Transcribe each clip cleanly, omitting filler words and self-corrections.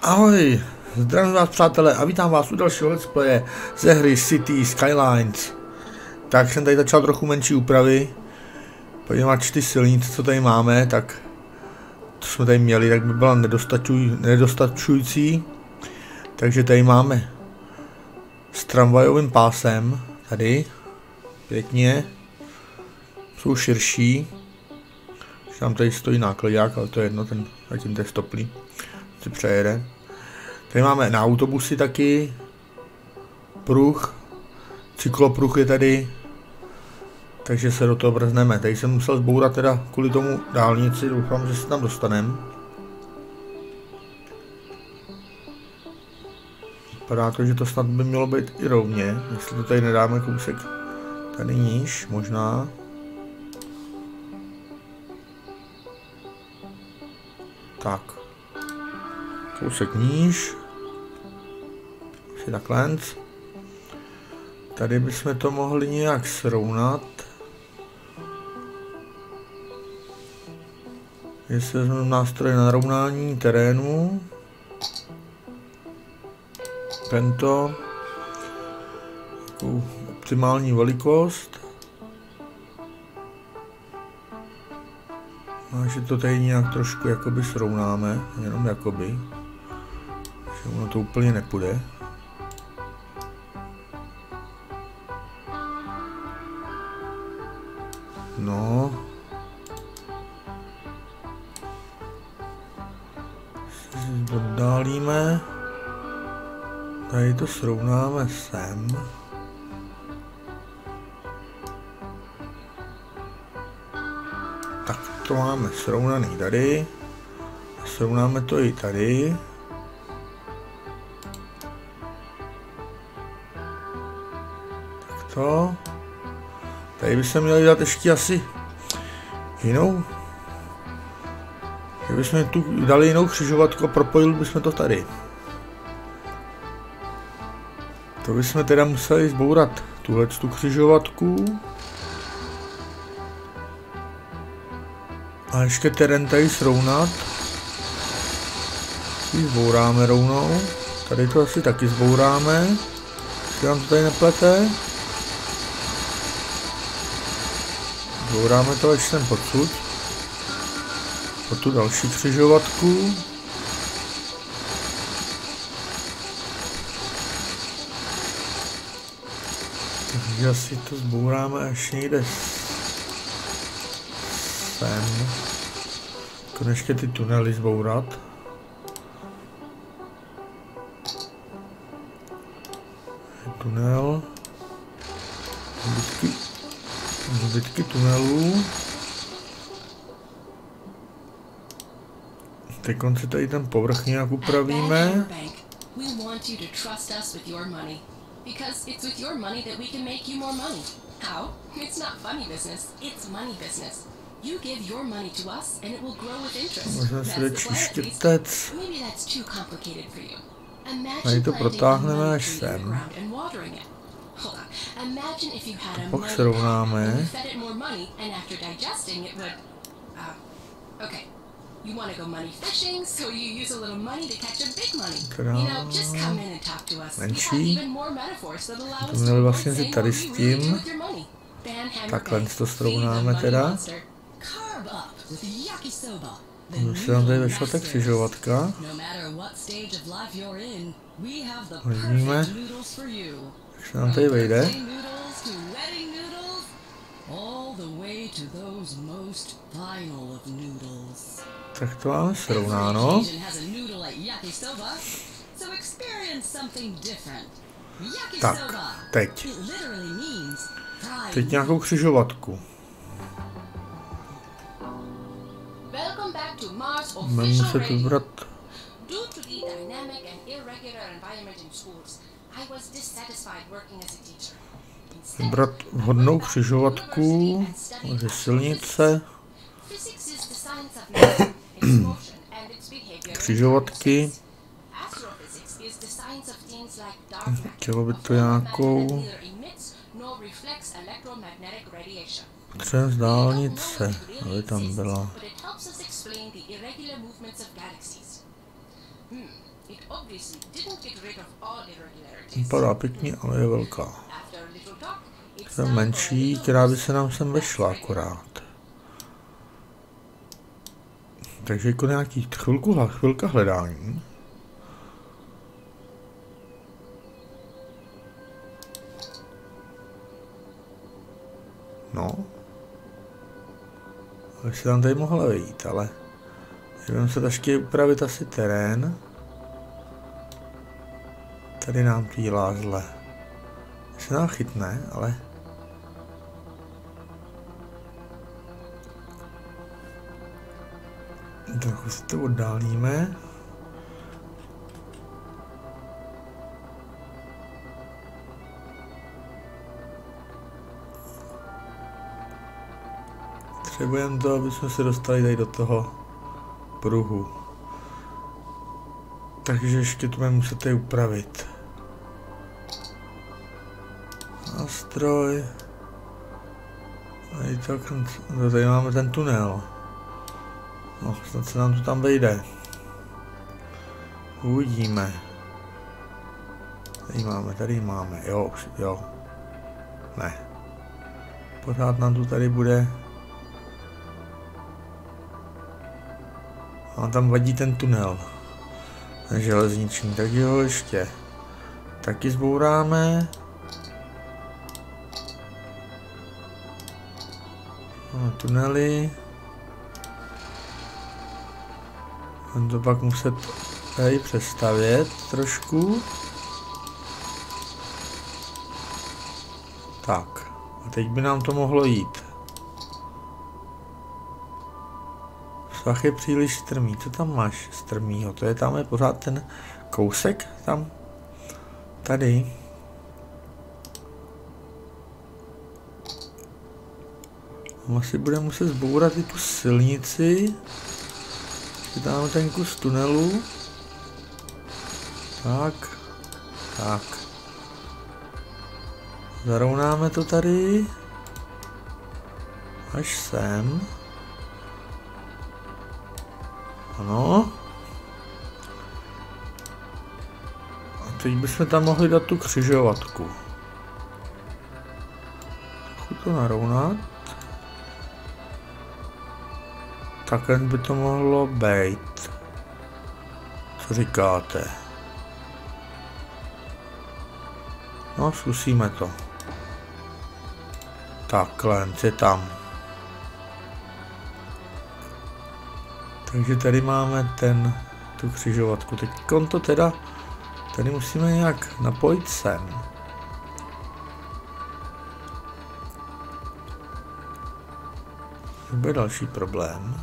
Ahoj, zdravím vás přátelé a vítám vás u dalšího let's playe ze hry City Skylines. Tak jsem tady začal trochu menší úpravy, poněvadž ty silnice, co tady máme, tak to jsme tady měli, tak by byla nedostačující. Takže tady máme s tramvajovým pásem, tady, pěkně, jsou širší. Tam tady stojí nákladák, ale to je jedno, ten zatím to je stoplý, si přejede. Tady máme na autobusy taky pruh, cyklopruh je tady, takže se do toho brzneme. Tady jsem musel zbourat teda kvůli tomu dálnici, doufám, že se tam dostaneme. Vypadá to, že to snad by mělo být i rovně, jestli to tady nedáme kousek tady níž, možná. Tak, kousek níž, asi takhle. Tady bychom to mohli nějak srovnat. Jestli vezmeme nástroj na narovnání terénu, tento, takovou optimální velikost. A že to tady nějak trošku jakoby srovnáme, jenom jakoby, že ono to úplně nepůjde. No. Si oddálíme. Tady to srovnáme sem. Tak to máme srovnaný tady. Srovnáme to i tady. Tak to. Tady bychom měli dát ještě asi jinou. Kdybychom tu dali jinou křižovatku a propojili bychom to tady. To bychom teda museli zbourat tuhletu křižovatku. A ještě terén tady srovnat. Ji zbouráme rovnou. Tady to asi taky zbouráme. Jestli vám to tady neplete. Zbouráme to až sem podsud. Po tu další křižovatku. Takže asi to zbouráme až někde sem. Konečně ty tunely zbourat. Tunel. Zbytky tunelů. Teď konci tady ten povrch nějak upravíme. Because it's with your money that we can make you more money. How? It's not funny business, it's money business. You give your money to us and it will grow with interest. Možná si větší štětec. Maybe that's too complicated for you. Tady to protáhneme až sem. Imagine if you had a Pak srovnáme. fed it more money and after digesting it would okay. You want to go money fishing, so you use a little money to catch a big money. You know, just come in and talk to us. Menší. Even more metaphors that allow To us měli to vlastně si say tady what s we really do tím. with your money. Takhle to srovnáme teda. Už se nám tady vešla ta křižovatka. Hodíme. Tak se nám tady vejde. Tak to máme srovnáno. Tak, teď. Teď nějakou křižovatku. Budeme muset vybrat. Vybrat vhodnou křižovatku ze silnice. Křižovatky. Chtělo by to nějakou přes dálnice, aby tam byla. Vypadá pěkně, ale je velká. To je menší, která by se nám sem vešla akorát. Takže jako nějaký chvilka hledání. No. Aby se tam tady mohla vejít, ale budeme se tašky upravit asi terén. Tady nám to dělá zle. Se nám chytne, ale... Trochu si to oddálíme. Potřebujeme to, aby jsme se dostali tady do toho pruhu. Takže ještě to budeme muset tady upravit. Nástroj. Tady máme ten tunel. No, snad se nám to tam vejde. Uvidíme. Tady máme, jo. Ne. Pořád nám to tady bude. A tam vadí ten tunel. Ten železniční, takže ho ještě taky zbouráme. Máme tunely. Budeme to pak muset tady přestavět trošku. Tak, a teď by nám to mohlo jít. Svah je příliš strmý. Co tam máš strmýho? To je tam je pořád ten kousek tam? Tady. Asi budeme muset zbourat i tu silnici. Tam máme ten kus tunelu. Tak. Zarovnáme to tady. Až sem. Ano. A teď bychom tam mohli dát tu křižovatku. Trochu to narovnat. Takhle by to mohlo být. Co říkáte? No, zkusíme to. Takhle, je tam. Takže tady máme tu křižovatku. Teď to teda, tady musíme nějak napojit sem. To bude další problém.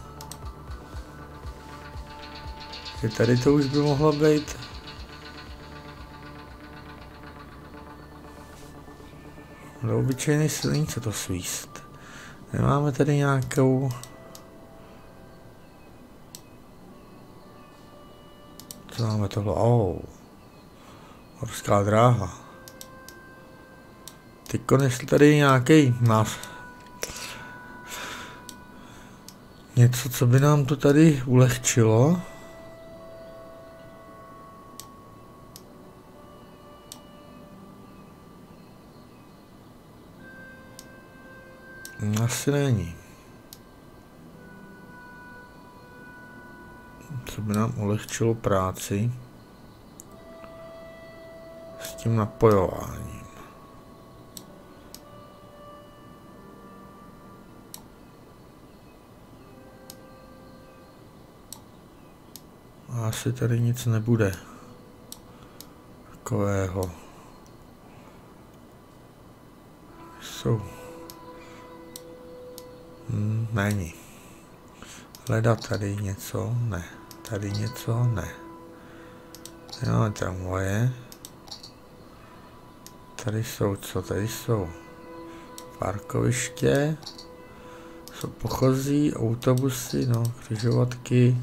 Že tady to už by mohlo být. Do obyčejné silnice to svíst. Nemáme tady nějakou... Co máme tohle? Horská dráha. Teďko jestli tady nějaký něco, co by nám to tady ulehčilo. Asi není. Co by nám ulehčilo práci s tím napojováním. Asi tady nic nebude takového. Jsou. Není. Hledat tady něco? Ne. Tady něco? Ne. Máme tramvaje. Tady jsou co? Tady jsou parkoviště. Jsou pochozí, autobusy, no, křižovatky.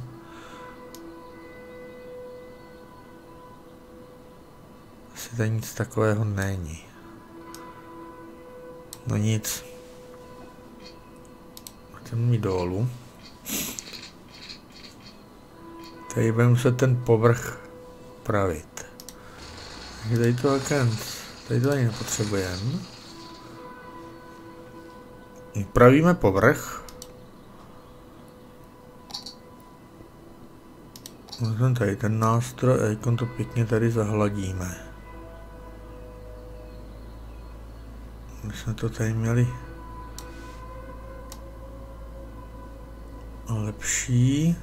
Asi tady nic takového není. No nic. Chceme jít dolů. Tady budeme muset ten povrch upravit. Takže tady to tady to ani nepotřebujeme. Upravíme povrch. Vezmeme tady ten nástroj a teď to pěkně tady zahladíme. My jsme to tady měli lepší.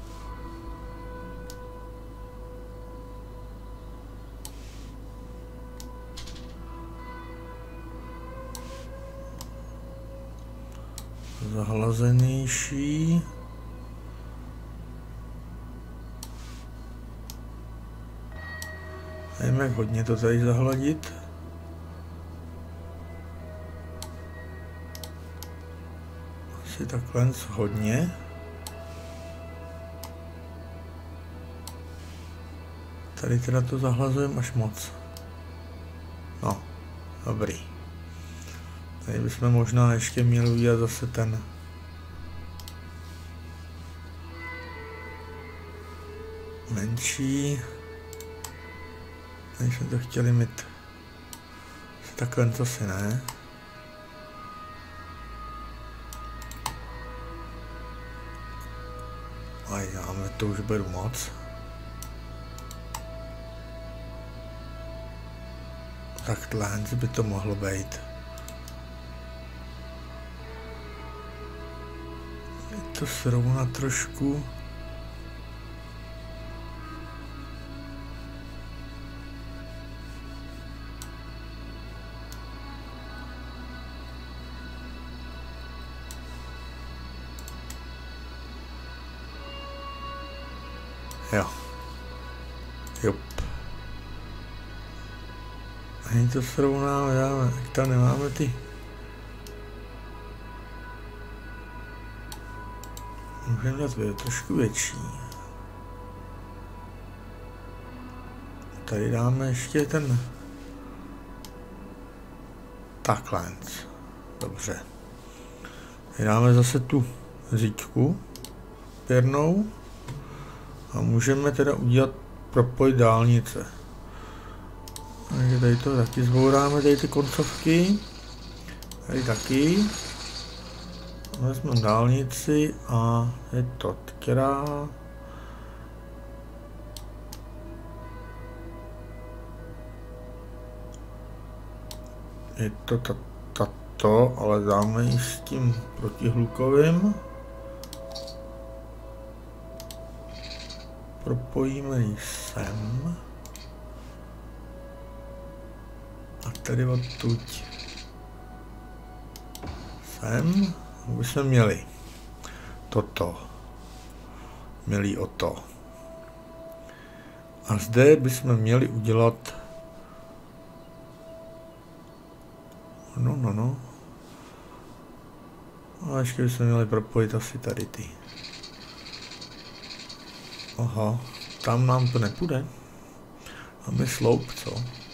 Zahlazenější. Nevím, jak hodně to tady zahladit. Asi takhle hodně. Tady teda to zahlazujeme až moc. No, dobrý. Tady bychom možná ještě měli udělat zase ten menší. Tady jsme to chtěli mít takhle, to si ne. A jáme, to už beru moc. Takhle by to mohlo být. To srovnat trošku. Jo. Jup. Ani to srovnáme, dáme, jak tam nemáme ty. Můžeme dát trošku větší. Tady dáme ještě ten takhle. Dobře. Tady dáme zase tu řídku pěrnou a můžeme teda udělat propoj dálnice. Takže tady to taky zbouráme, tady ty koncovky. Tady taky. Vezmeme dálnici a je to která. Je to tato, ale dáme ji s tím protihlukovým. Propojíme ji sem. A tady odtud sem. Už jsme měli toto. Měli o to. A zde bychom měli udělat no. A ještě bychom měli propojit asi tady ty. Aha, tam nám to nepůjde. Máme sloup, co?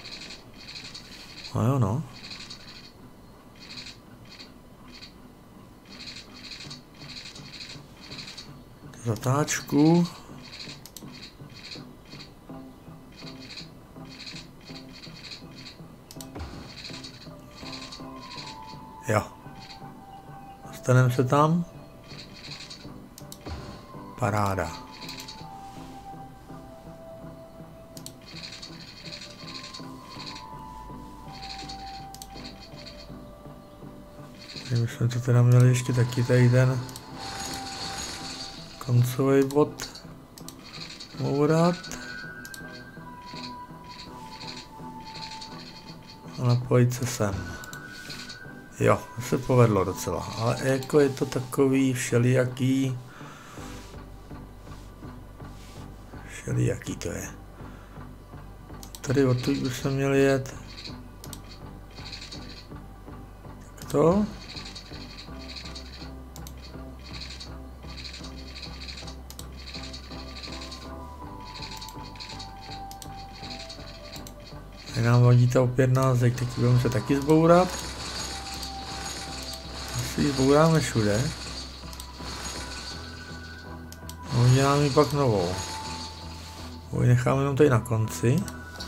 A jo no. Zatáčku. Jo. Dostaneme se tam. Paráda. My jsme to teda měli ještě taky tady ten koncový bod bourat a napojit se sem. Jo, to se povedlo docela, ale jako je to takový všelijaký to je. Tady odtud bychom měli jet takto. Tady nám vadí ta opěrná zeď, tak budeme se taky zbourat. Asi ji zbouráme všude. A uděláme ji pak novou. Kovy necháme jenom tady na konci.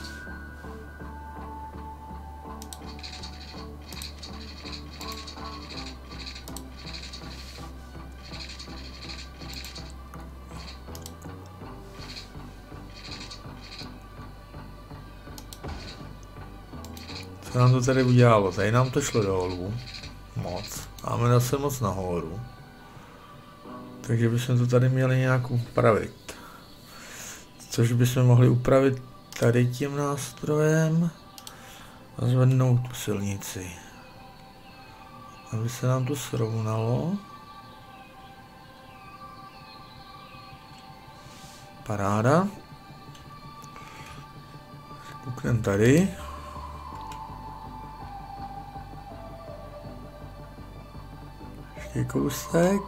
Co nám to tady udělalo? Tady nám to šlo dolů. Moc. Máme zase moc nahoru. Takže bychom to tady měli nějak upravit. Což bychom mohli upravit tady tím nástrojem. A zvednout tu silnici. Aby se nám to srovnalo. Paráda. Koukneme tady. Ještě kousek.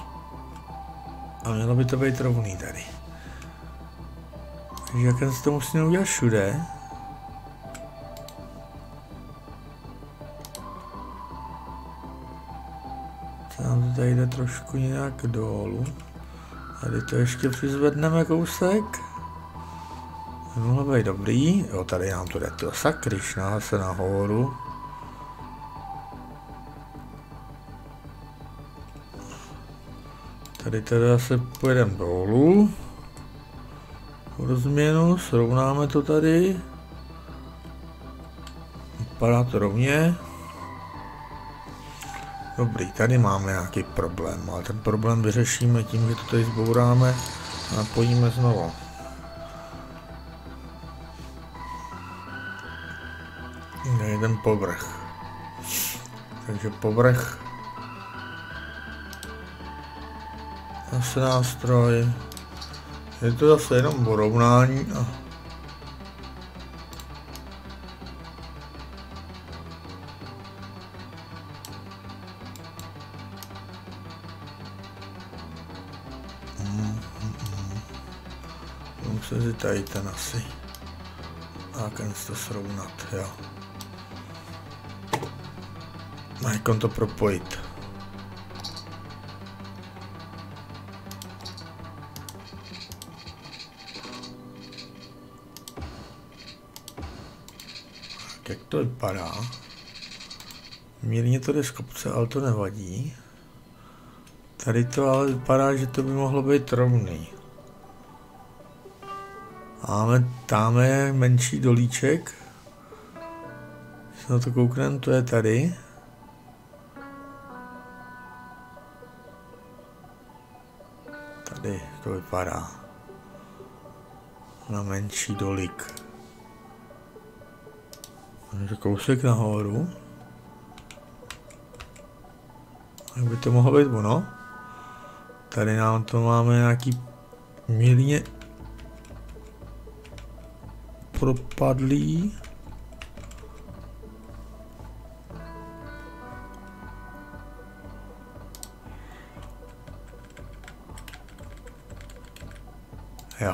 A mělo by to být rovný tady. Takže jak se to musíme udělat všude. Tam to tady jde trošku nějak dolů. Tady to ještě přizvedneme kousek. Mohlo být dobrý. Jo, tady nám to jde to sakryšná se nahoru. Tady teda zase pojedeme dolů. Po změnu, srovnáme to tady. Vypadá to rovně. Dobrý, tady máme nějaký problém, ale ten problém vyřešíme tím, že to tady zbouráme a napojíme znovu. Jeden povrch. Takže povrch. Zase nástroj. Je to zase jenom porovnání. Musím si tady ten asi. A ten to srovnat, jo. A jak to propojit. Jak to vypadá? Mírně to jde z kopce, ale to nevadí. Tady to ale vypadá, že to by mohlo být rovný. Máme je menší dolíček. Když se na to koukneme, to je tady. Tady to vypadá. Na menší dolík. Takže kousek nahoru. Jak by to mohlo být ono? Tady nám to máme nějaký mírně propadlý. Jo.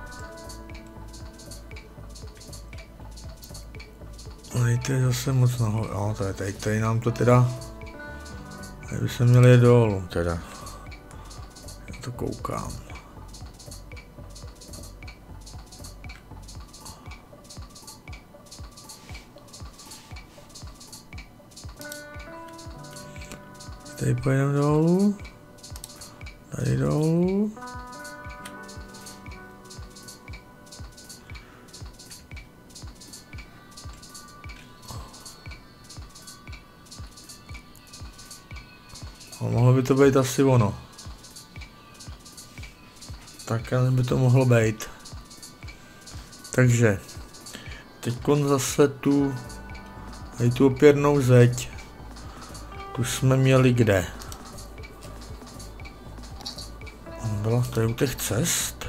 Tady to je zase moc nahoru. No, tady nám to teda... Tady by se měli jít dolů teda. Já to koukám. Tady pojedeme dolů. Tady dolů. A mohlo by to být asi ono. Tak by to mohlo být. Takže teď zase tu opěrnou zeď. Tu jsme měli kde? Byla tady u těch cest.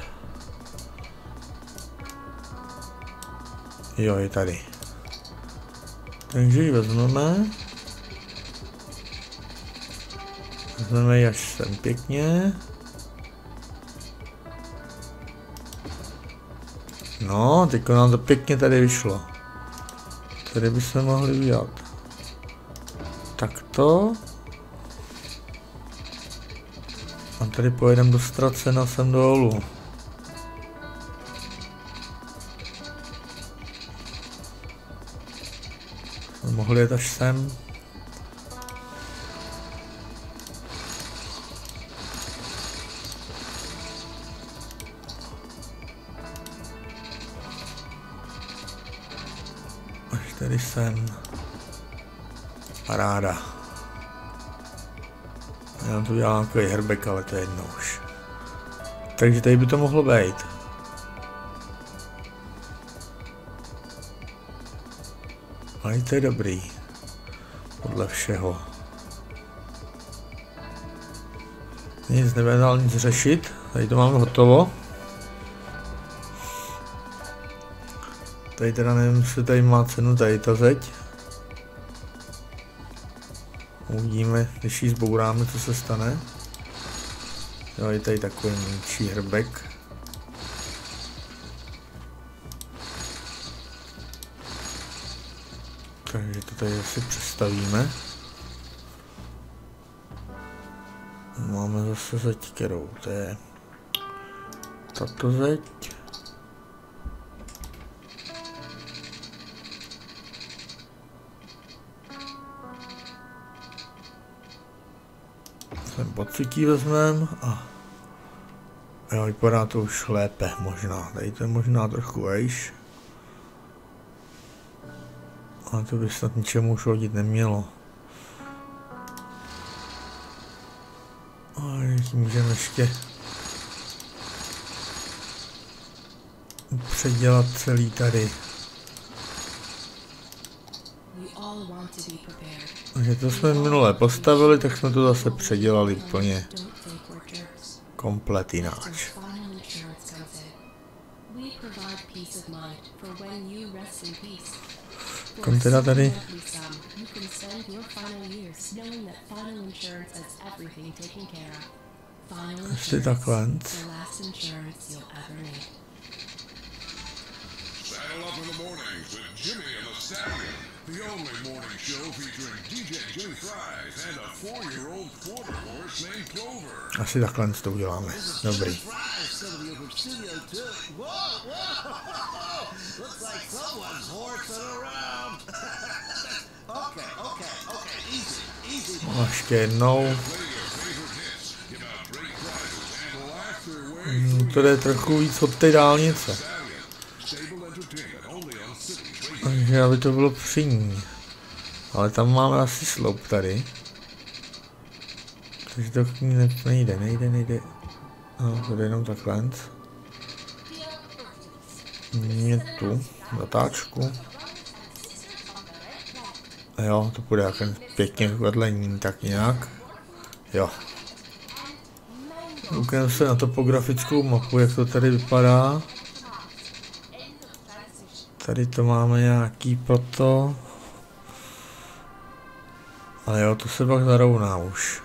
Jo, je tady. Takže ji vezmeme. Vezmeme ji až sem pěkně. No, teď nám to pěkně tady vyšlo. Tady bychom mohli udělat takto. A tady pojedeme do Ztracena sem dolů. mohl jet až sem. Až tady sem. Paráda. Já tu dělám takový herbek, ale to je jedno už. Takže tady by to mohlo být. Ale to je dobrý. Podle všeho. Nic nebude dál nic řešit. Tady to máme hotovo. Tady teda nevím, jestli tady má cenu tady ta zeď. Uvidíme, když ji zbouráme, co se stane. Jo, je tady takový menší hrbek. Takže to tady asi přestavíme. Máme zase zeď, kterou to je tato zeď. Ten pocití vezmeme a jo, vypadá to už lépe možná. Tady to je možná trochu vejš. Ale to by snad ničemu už hodit nemělo. A můžeme ještě předělat celý tady. Takže to jsme minule postavili, tak jsme to zase předělali úplně komplet jináč. Kom teda tady. Ještě takhle. The only morning show featuring DJ Jimmy Fries and a 4-year-old quarter horse named Clover. Asi takhle to uděláme. Dobrý. Ještě jednou. To jde trochu víc od té dálnice. Takže aby to bylo při ní. Ale tam máme asi sloup tady. Takže to k ní nejde. No, to jde jenom takhle. Je tu zatáčku. A jo, to bude jak pěkně vedle ní, tak nějak. Jo. Koukneme se na topografickou mapu, jak to tady vypadá. Tady to máme nějaký proto. Ale jo, to se pak zarovná už.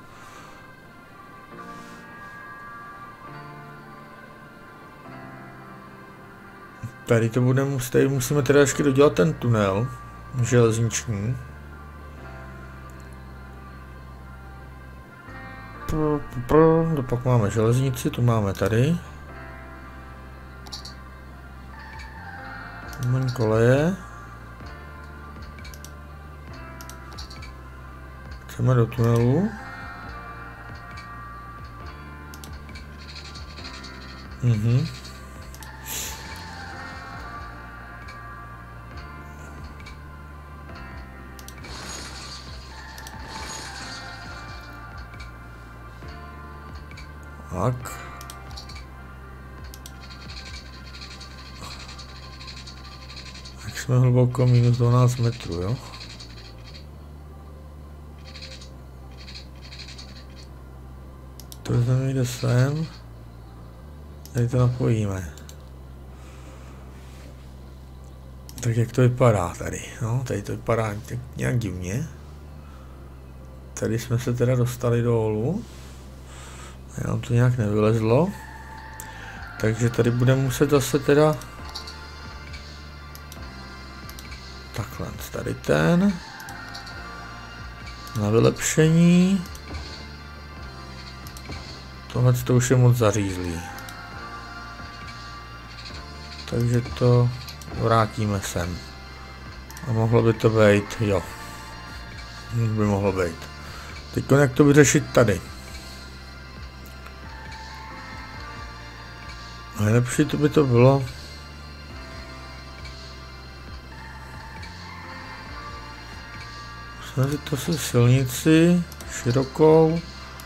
Tady to budeme, tady musíme teda ještě dodělat ten tunel železniční. Pak máme železnici, tu máme tady. Máme koleje. Chceme do tunelu. Tak. Tak jsme hluboko minus 12 metrů, jo? To znamená, jde sem. Tady to napojíme. Tak jak to vypadá tady? No, tady to vypadá nějak divně. Tady jsme se teda dostali dolů. Nám to nějak nevylezlo. Takže tady budeme muset zase teda takhle, tady ten na vylepšení. Tohle to už je moc zařízlý. Takže to vrátíme sem. A mohlo by to být, jo. By mohlo být. Teď jak to vyřešit tady. Nejlepší to by to bylo. Snažit to se silnici širokou.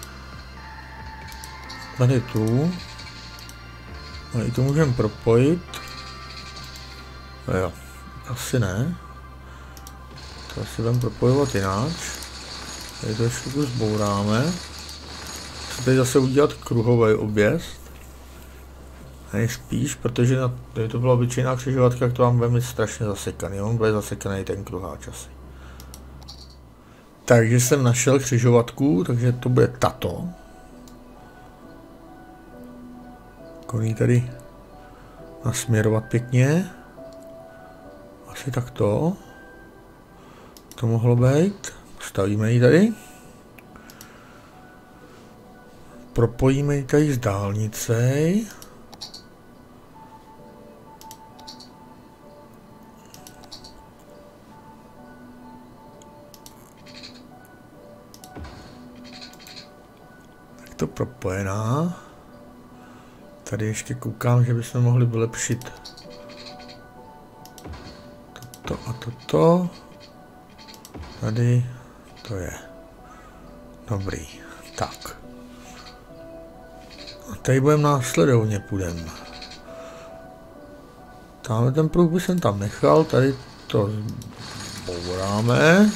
Tady tu. A i to můžeme propojit. No jo, asi ne. To asi budeme propojovat jináč. Tady to ještě tu zbouráme. Chci tady zase udělat kruhový objezd. Nejspíš, protože kdyby to byla obyčejná křižovatka, tak to vám bude mít strašně zasekaný. On bude zasekaný ten kruháč asi. Takže jsem našel křižovatku, takže to bude tato. Koní tady nasměrovat pěkně. Asi takto. To mohlo být. Stavíme ji tady. Propojíme ji tady s dálnicí. Tak to propojená. Tady ještě koukám, že bychom mohli vylepšit toto a toto. Tady to je dobrý. Tak. A tady budeme následovně půjdeme. Tamhle ten pruh by jsem tam nechal, tady to zbouráme.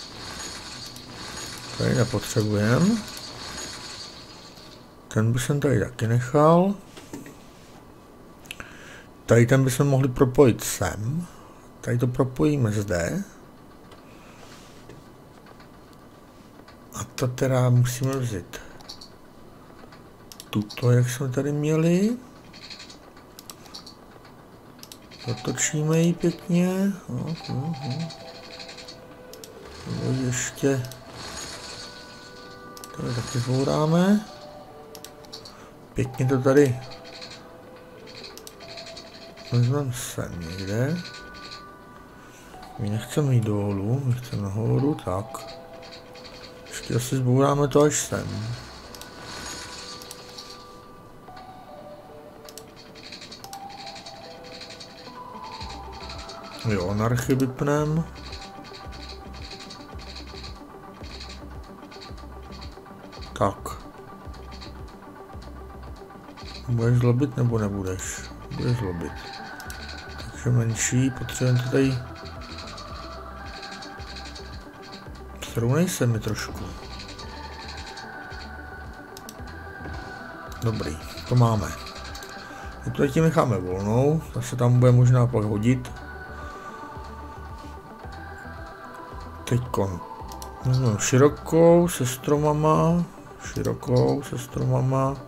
Tady nepotřebujeme. Ten by jsem tady taky nechal. Tady ten bychom mohli propojit sem. Tady to propojíme zde. A to teda musíme vzít tuto, jak jsme tady měli. Otočíme ji pěkně. Ještě tady taky zbouráme. Pěkně to tady vezmeme sem někde. My nechceme jít dolů, my chceme nahoru, tak. Ještě asi zbouráme to až sem. Jo, anarchy vypnem. Tak. Budeš zlobit nebo nebudeš? Budeš zlobit. Takže menší, potřebujeme to tady. Srovnej se mi trošku. Dobrý, to máme. A to tím necháme volnou, zase tam bude možná pak hodit. Teďkon vezmeme širokou se stromama.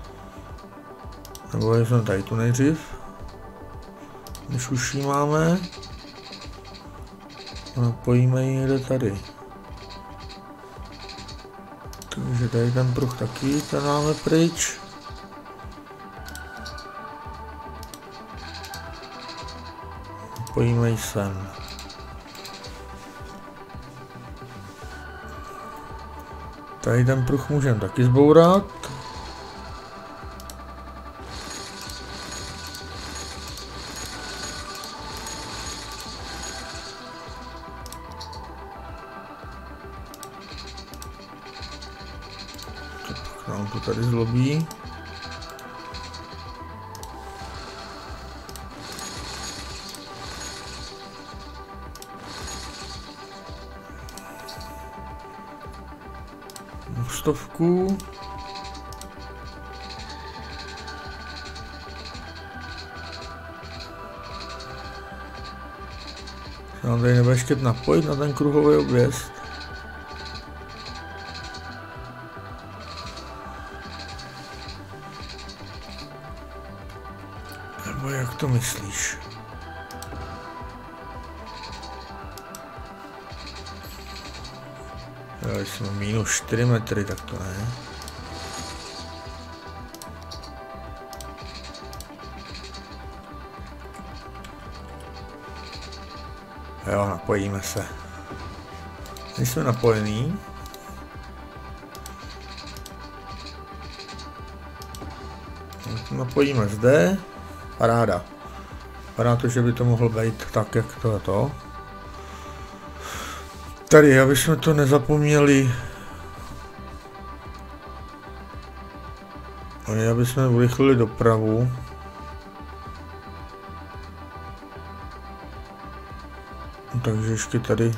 Nebo vezmeme tady tu nejdřív. Když už ji máme. Napojíme ji někde tady. Takže tady ten pruh taky, ten máme pryč. Napojíme ji sem. Tady ten pruh můžeme taky zbourat. Nám to tady zlobí. Stovku. Se nám tady nebude ještě napojit na ten kruhový objezd. Nebo jak to myslíš? Jo, jsme minus 4 metry, tak to ne. Jo, napojíme se. Nejsme napojení. Napojíme zde. Paráda. Vypadá to, že by to mohlo být tak, jak to je to. Tady, aby jsme to nezapomněli. Aby jsme urychlili dopravu. Takže ještě tady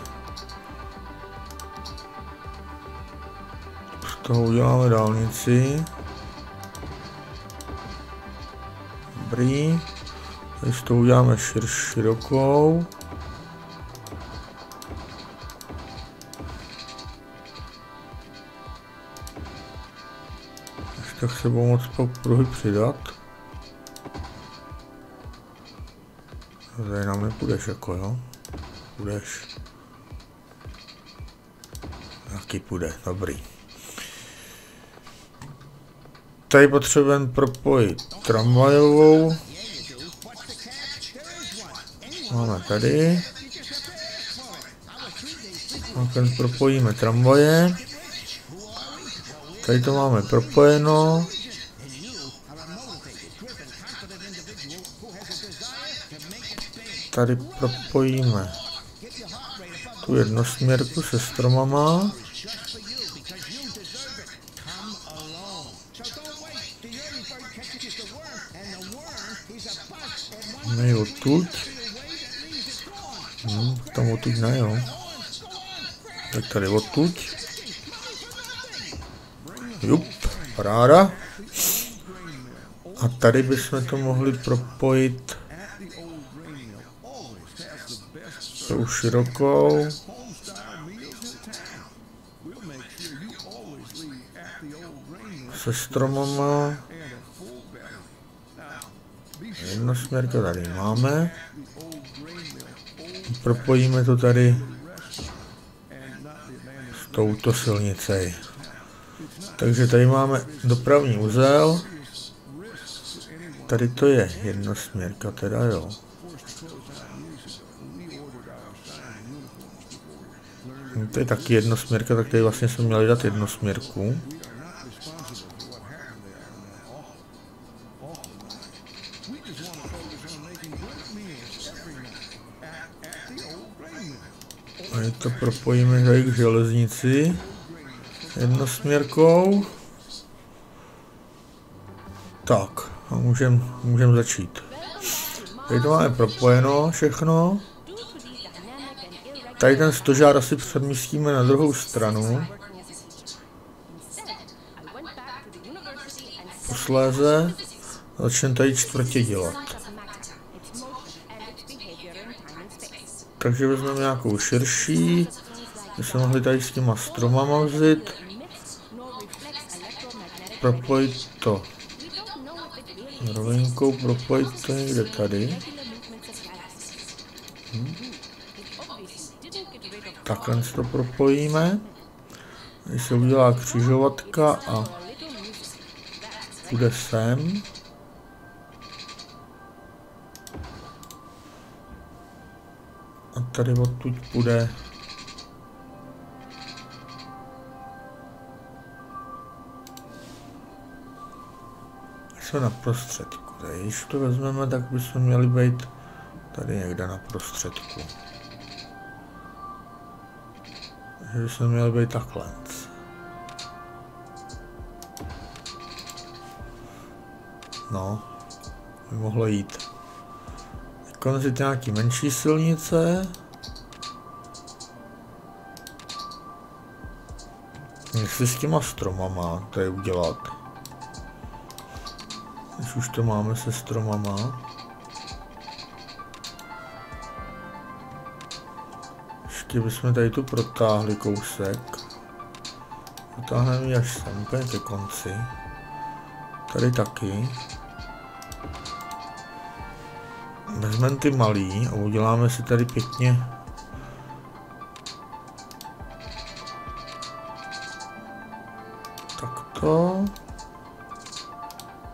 z toho uděláme dálnici. Dobrý. Tady z toho uděláme širokou. Tak se budou moc pruhy přidat. Tady nám nepůjdeš jako, jo? Půjdeš. Taky půjde, dobrý. Tady potřebujeme propojit tramvajovou. Máme tady. A propojíme tramvaje. Tady to máme propojeno. Tady propojíme tu jednosměrku se stromama. My odtud. Tam odtud ne, jo. Tak tady odtud. Jup, paráda. A tady bychom to mohli propojit tou širokou. Se stromama. Jednosměrka tady máme. Propojíme to tady s touto silnicí. Takže tady máme dopravní uzel. Tady to je jednosměrka, teda jo. To je taky jednosměrka, tak tady vlastně jsme měli dát jednosměrku. Tady to propojíme tady k železnici jednosměrkou. Tak, a můžem začít. Tady to máme propojeno všechno. Tady ten stožár asi přemístíme na druhou stranu. Posléze začneme tady čtvrtě dělat. Takže vezmeme nějakou širší, aby se mohli tady s těma stromama vzít. Propojit to rovinkou, propojit to někde tady. Takhle to propojíme. Tady se udělá křižovatka a půjde sem. A tady odtud půjde se na prostředku. Tady, když to vezmeme, tak bychom měli být tady někde na prostředku. Takže bychom měli být takhle. No, by mohlo jít. Konzit nějaký menší silnice. Jestli s těma stromama tady udělat. Když už to máme se stromama. Ještě bychom tady tu protáhli kousek. Protáhneme ji až sem, úplně ke konci. Tady taky. Vezmeme ty malý a uděláme si tady pěkně takto.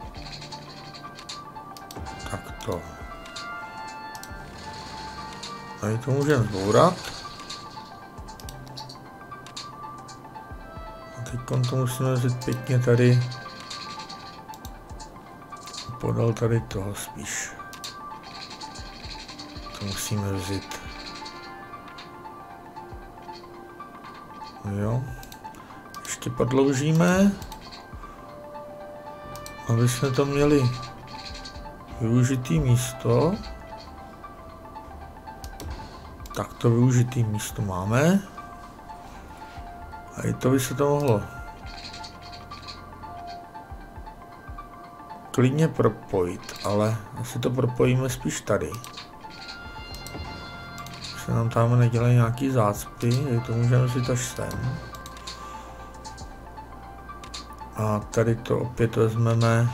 Takto. Tady to můžeme zbourat. A teď to musíme vzít pěkně tady. Podal tady toho spíš. To musíme vzít. Jo. Ještě prodloužíme. Aby jsme to měli využitý místo. Tak to využitý místo máme. A i to by se to mohlo klidně propojit, ale asi to propojíme spíš tady. Se nám tam nedělají nějaký zácpy, takže to můžeme si až sem. A tady to opět vezmeme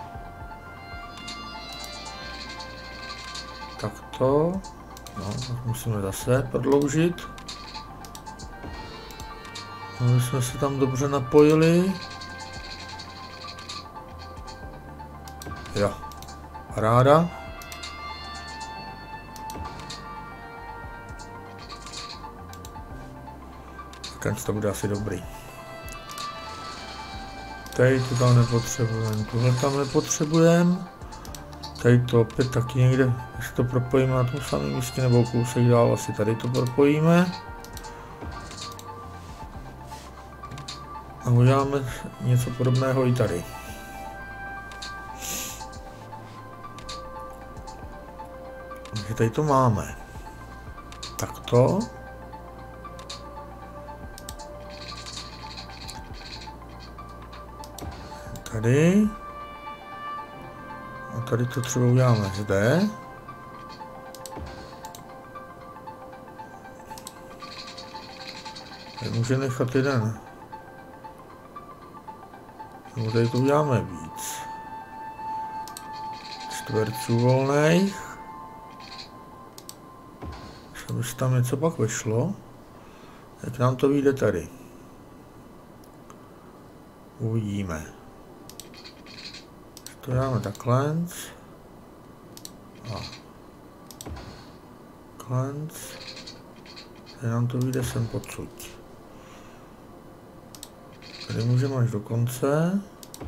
takto. No, tak musíme zase prodloužit. Aby jsme se tam dobře napojili. Jo, paráda. Tak to bude asi dobrý. Tady to tam nepotřebujeme, tohle tam nepotřebujeme. Tady to opět taky někde, jestli to propojíme na tom samém místě nebo kousek dál, asi tady to propojíme. A uděláme něco podobného i tady. Takže tady to máme. Takto. Tady. A tady to třeba uděláme zde. Tady může nechat jeden. Nebo tady to uděláme víc. Čtverců volných. Aby se tam něco pak vešlo. Jak nám to vyjde tady. Uvidíme. To dáme takhle. A takhle. Tady nám to vyjde sem podsud. Tady můžeme až do konce.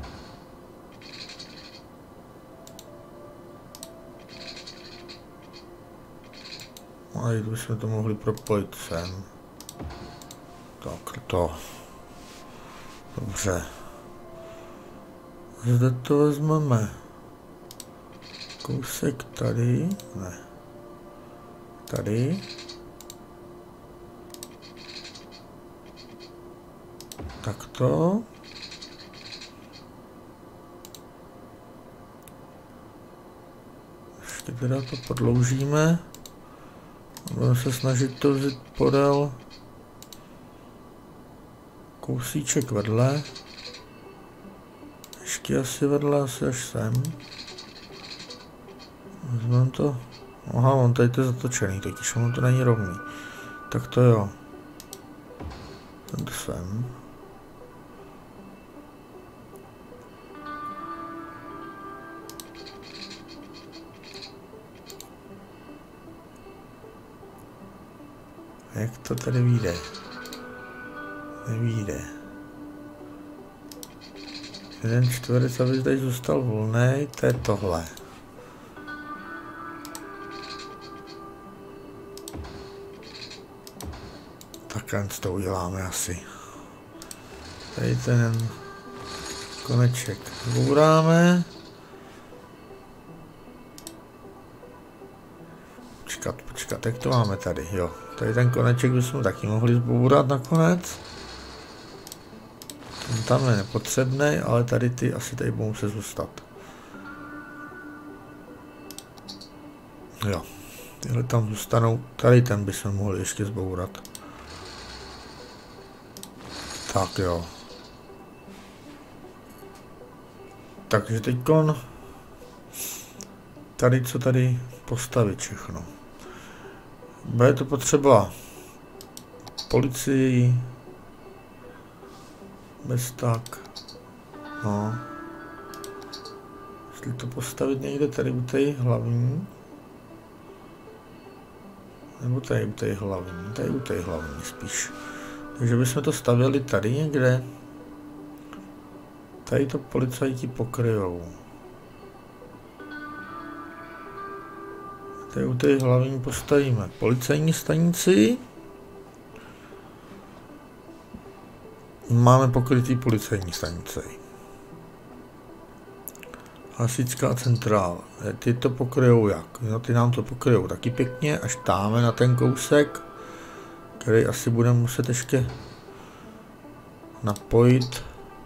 A teď bychom to mohli propojit sem. Tak to. Dobře. Zde to vezmeme. Kousek tady. Ne. Tady. Takto. Ještě teda to prodloužíme. Budeme se snažit to vzít podél kousíček vedle. Ještě asi vedle, asi až sem. Vezmeme to. Aha, on tady to je zatočený, totiž on to není rovný. Tak to jo. Tento sem. Jak to tady vyjde? Nevyjde. Jeden čtverec, aby tady zůstal volný, to je tohle. Takhle to uděláme asi. Tady ten koneček zbouráme. Počkat, jak to máme tady, jo. Tady ten koneček bychom taky mohli zbourat nakonec. Ten tam je nepotřebný, ale tady ty asi tady budou se zůstat. Jo, tyhle tam zůstanou, tady ten bychom mohli ještě zbourat. Tak jo. Takže teďkon tady co tady postavit všechno. Bude to potřeba policii, bez tak, no. Jestli to postavit někde tady u té hlavní. Nebo tady u té hlavní, tady u té hlavní spíš. Takže bychom to stavěli tady někde. Tady to policajti pokryjou. Tady u té hlavní postavíme policajní stanici. Máme pokrytý policajní stanice. Hasičská centrála. Ty to pokryjou jak? No, ty nám to pokryjou taky pěkně, až táme na ten kousek, který asi budeme muset ještě napojit.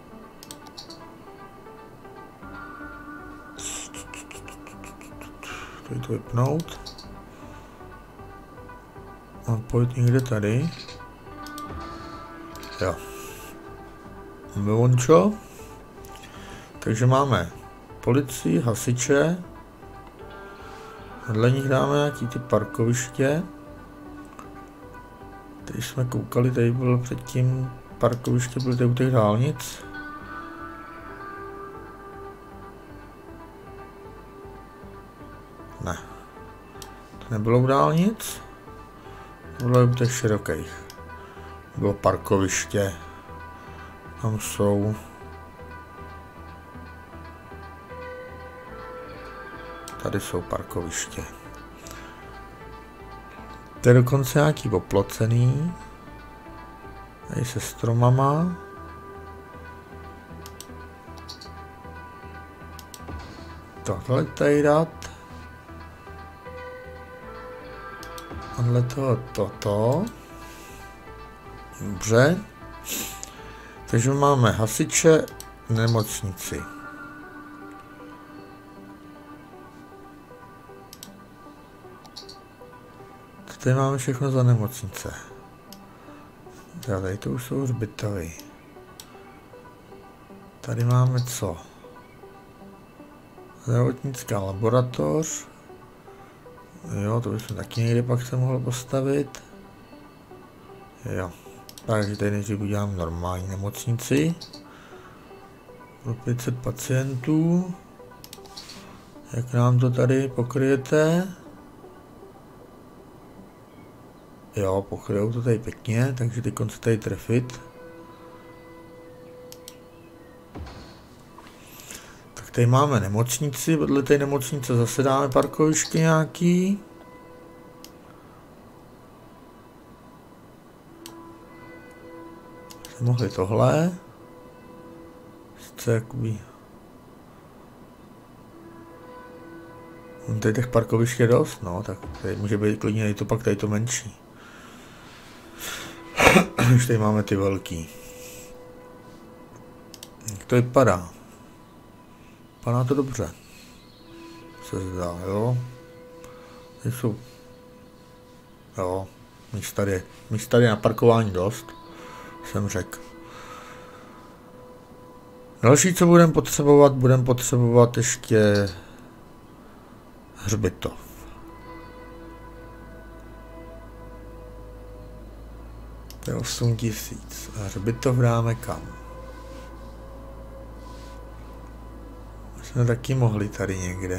Tady to vypnout. Napojit někde tady. Jo. Vončo. Takže máme policii, hasiče. Vedle nich dáme nějaký ty parkoviště. Tady jsme koukali, tady bylo předtím parkoviště, byly tady u těch dálnic. Ne. To nebylo u dálnic. To bylo u těch širokých. Bylo parkoviště. Tam jsou. Tady jsou parkoviště. To je dokonce nějaký oplocený. Tady se stromama. Tohle tady dát. Podle toho toto. Dobře. Takže máme hasiče, nemocnici. Co tady máme všechno za nemocnice? Tady to už jsou hřbitovy. Tady máme co? Zdravotnická laboratoř. Jo, to bychom taky někde pak se mohlo postavit. Jo. Takže tady nejdřív udělám normální nemocnici. Pro 500 pacientů. Jak nám to tady pokryjete? Jo, pokryjou to tady pěkně, takže teď se tady trefit. Tak tady máme nemocnici, vedle té nemocnice zase dáme parkoviště nějaký. Mohli tohle. Sice jakoby. Tady těch parkovišť je dost, no, tak tady může být klidně to pak tady to menší. Už tady máme ty velký. Jak to vypadá? Vypadá to dobře. Se zdá, jo. Tady jsou. Jo, míst tady na parkování dost. Jsem řekl. Další, co budeme potřebovat ještě hřbitov. To je 8 000. A hřbitov dáme kam? Jsme taky mohli tady někde.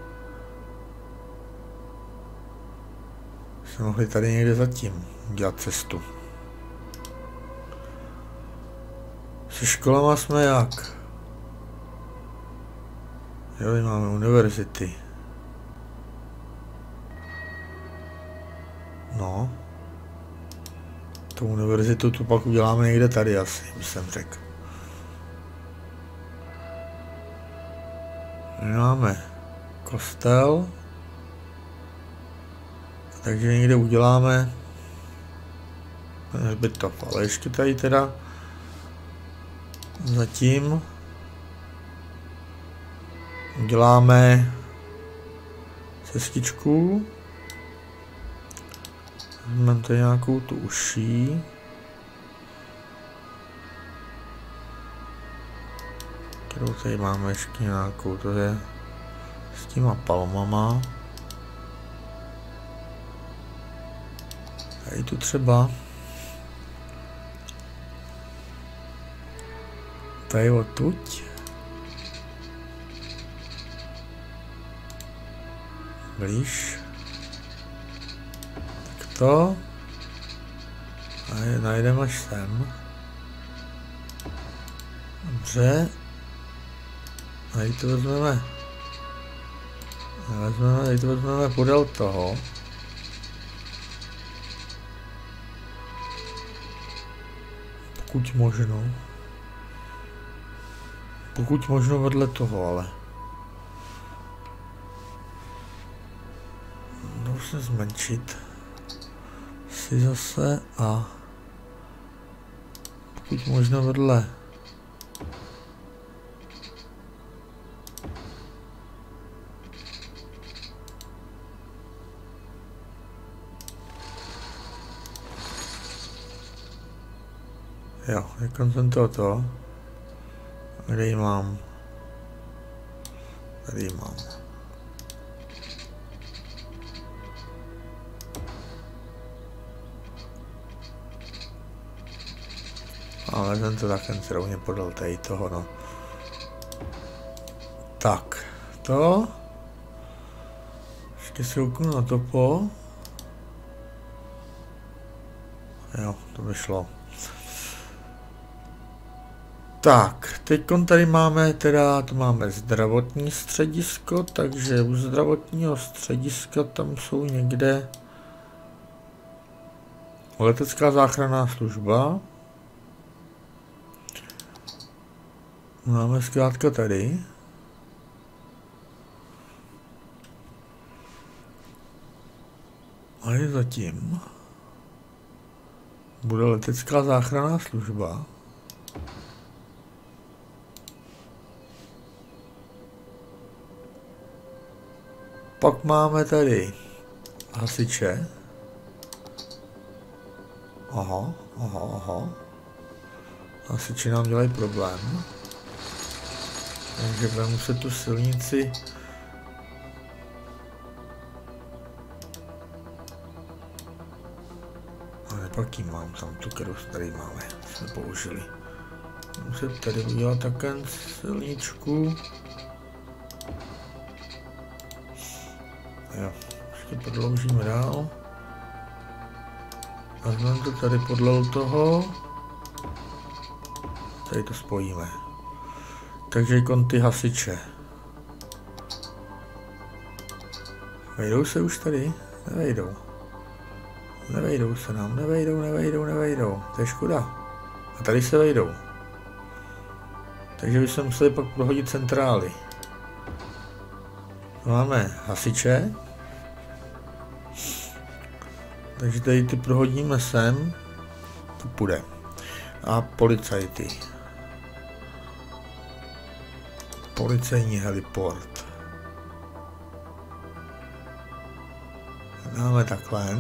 Jsme mohli tady někde zatím dělat cestu. Se školama jsme jak? Jo, tady máme univerzity. No. Tu univerzitu tu pak uděláme někde tady asi, bych jsem řekl. Máme kostel. Takže někde uděláme hřbitov, ale ještě tady teda zatím uděláme cestičku. Vezmeme tady nějakou tu uší. Kterou tady máme ještě nějakou, to je s těma palmama. Tady tu třeba. Tady odtud. Blíž. Tak to. A najdeme až sem. Dobře. A tady to vezmeme. Tady to vezmeme podél toho. Pokud možno. Pokud možno vedle toho, ale. Musím zmenšit si zase a pokud možno vedle. Jo, jak jsem to. Kde ji mám? Tady ji mám. Ale ten to tak jen se rovně podal tady toho, no. Tak, to. Ještě si uknu na topo. Jo, to by šlo. Tak, teď tady máme teda, tu máme zdravotní středisko, takže u zdravotního střediska tam jsou někde letecká záchranná služba. Máme zkrátka tady. A je zatím bude letecká záchranná služba. Pak máme tady hasiče. Aha. Hasiči nám dělají problém. Takže budeme muset tu silnici ale pak ji mám tam tu, kterou tady máme, jsme použili. Muset tady udělat také silničku. Jo, ještě prodloužíme dál. Vezmeme to tady podle toho. Tady to spojíme. Takže ikon ty hasiče. Vejdou se už tady? Nevejdou. Nevejdou se nám, nevejdou. To je škoda. A tady se vejdou. Takže bychom museli pak prohodit centrály. Máme hasiče. Takže tady ty prohodíme sem. To půjde. A policajty. Policejní heliport. Dáme takhle.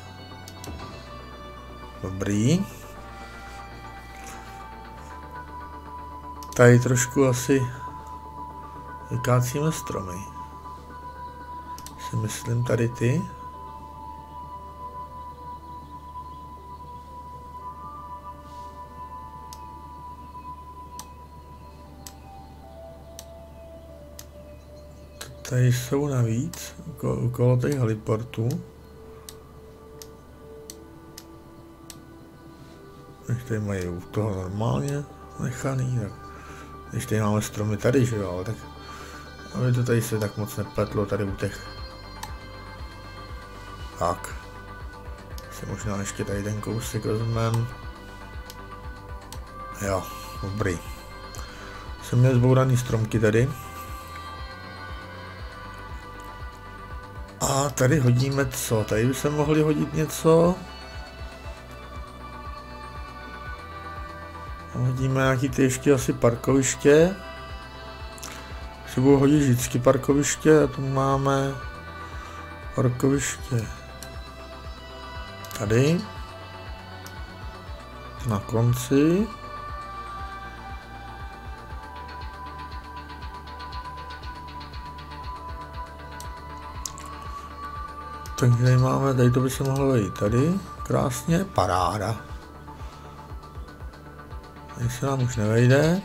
Dobrý. Tady trošku asi vykácíme stromy. Si myslím tady ty. Tady jsou navíc, okolo těch heliportů. Když tady mají u toho normálně nechaný, tak když tady máme stromy tady, že jo, ale tak aby to tady se tak moc nepletlo tady u těch. Tak. Si možná ještě tady ten kousek vezmeme. Jo, dobrý. Jsem měl zbouraný stromky tady. A tady hodíme co? Tady by se mohli hodit něco. Hodíme nějaký ty ještě asi parkoviště. Si budu hodit vždycky parkoviště a tu máme parkoviště tady. Na konci. Takže tady máme, tady to by se mohlo vejít tady, krásně, paráda. Tady se nám už nevejde.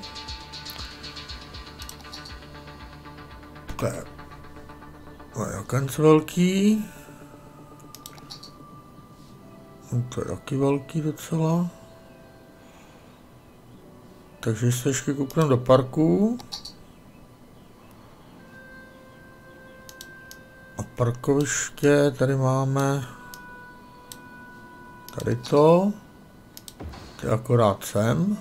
To je okenc velký. To je taky velký docela. Takže se ještě koukneme do parku. A parkoviště, tady máme tady to je akorát sem.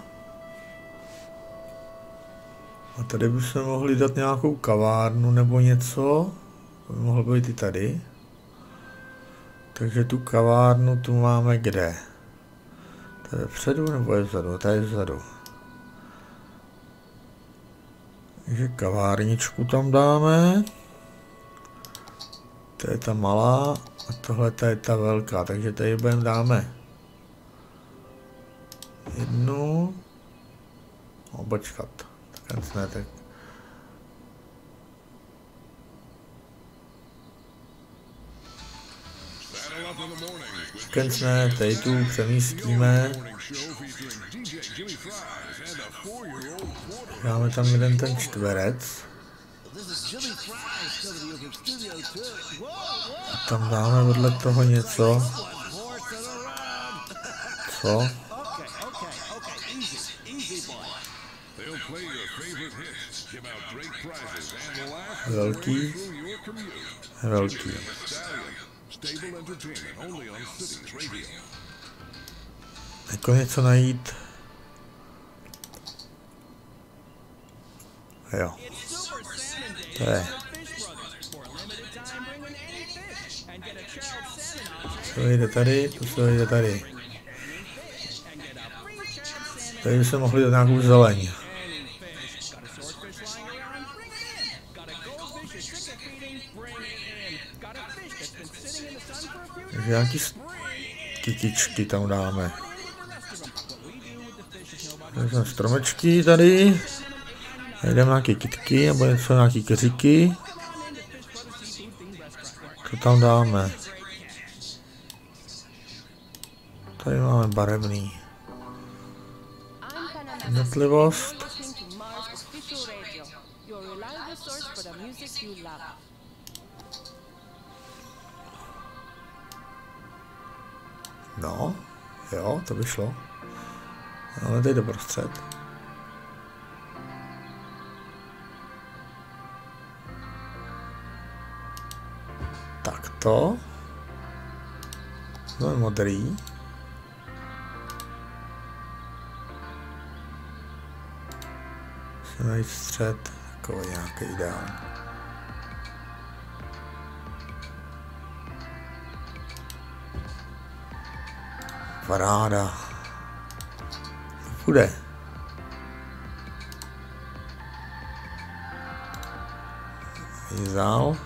A tady bychom mohli dát nějakou kavárnu nebo něco. To by mohlo být i tady. Takže tu kavárnu tu máme kde? Tady je vpředu nebo je vzadu? Tady je vzadu. Takže kavárničku tam dáme. To je ta malá a tohle je ta velká, takže tady budeme dáme jednu. Počkat, tak ne, tak. Ne, tady tu přemístíme. Dáme tam jeden ten čtverec. A tam dáme vedle toho něco. Co? Velký. Velký. Jako něco najít. Jo. To je. To jde tady, to se jde tady. Tady by se mohli dát nějakou zeleň. Takže nějaký kytičky tam dáme. Tady jsou stromečky tady. Jdeme nějaké kytky, nebo něco nějaký keříky. To tam dáme. Tady máme barevný. Jednotlivost. No, jo, to by šlo. Ale tady doprostřed. Tak to. To je modrý. Musím najít střed, takový nějaký ideál. Paráda. Půjde. Zál.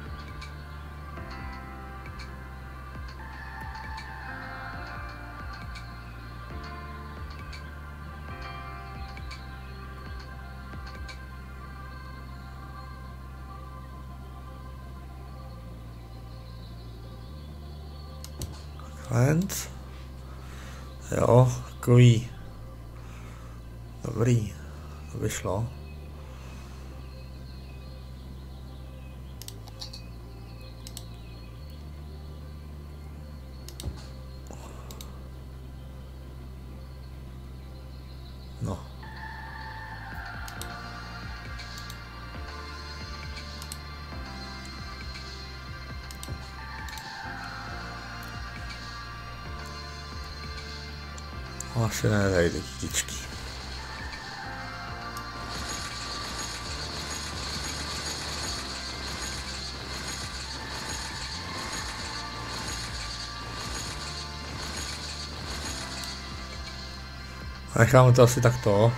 Lens. Jo, takový. Dobrý, to by šlo. No. Asi ne, tady ty kytičky. Necháme to asi takto.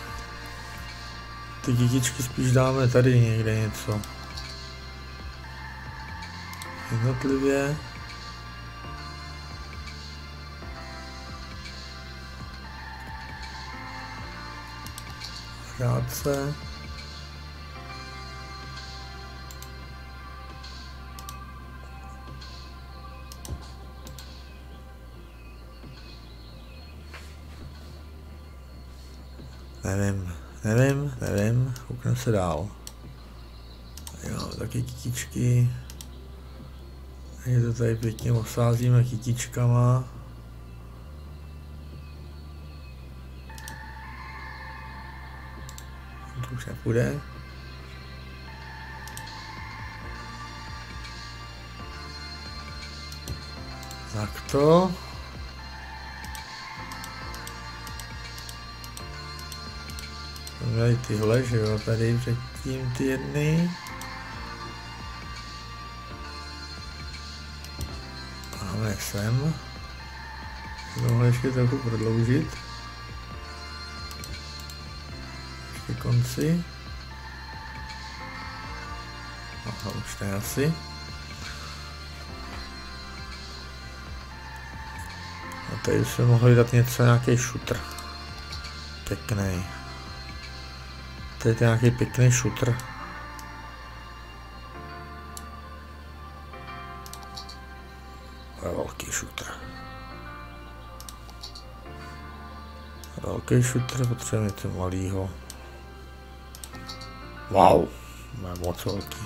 Ty kytičky spíš dáme tady někde něco. Jednotlivě. Krátce. Nevím, koukneme se dál. Jo, taky kytičky. Je to tady pěkně obsázíme kytičkama. už nepůjde. Tak to. Tady tyhle, že jo, tady předtím ty jedny. Máme sem. Tohle ještě trochu prodloužit. Ještě konci. Aha, už to je asi. A tady jsme mohli dát něco, nějaký šutr. Pěkný. Tady je nějaký pěkný šutr. To je velký šutr. Velký šutr, potřebujeme něco malýho. Wow, má moc velký.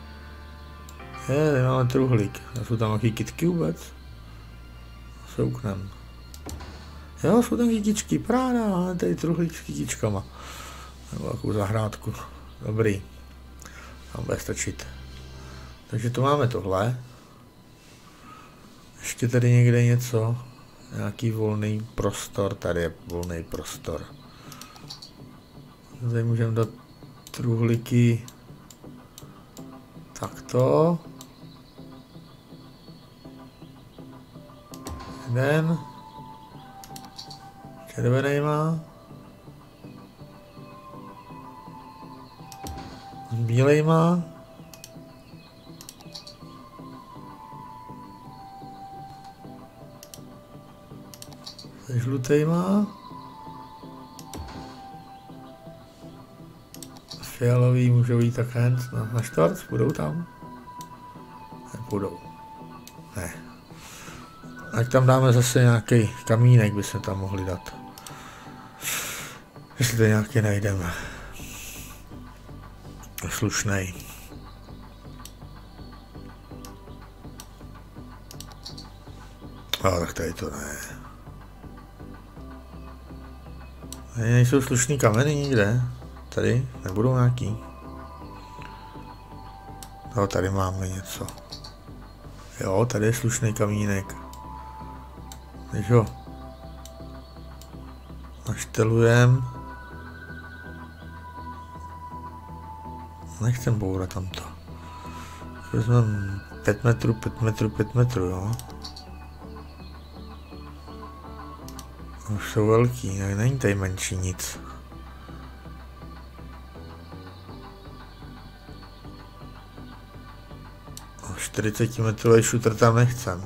Tady máme truhlík. Jsou tam nějaký kytky vůbec? Souknem. Jo, jsou tam kytičky, práda, máme tady truhlík s kytičkama. Nebo takovou zahrádku. Dobrý. Tam bude stačit. Takže to máme tohle. Ještě tady někde něco. Nějaký volný prostor. Tady je volný prostor. Tady můžeme dát truhlíky. Takto. Jeden. Červený má. Bílej má. Žlutej má. Fialový můžou jít také na štorc, budou tam? Nebudou. Ne. Ať tam dáme zase nějaký kamínek, by se tam mohli dát. Jestli to nějaký najdeme. Slušnej. A tak tady to ne. Tady nejsou slušný kameny nikde. Tady nebudou nějaký. No, tady máme něco. Jo, tady je slušný kamínek. Když ho naštelujem. Nechcem bourat tamto. Vezmeme 5 metrů, 5 metrů, 5 metrů, jo. Už jsou velký, není tady menší nic. O 40 metrový šutr tam nechcem.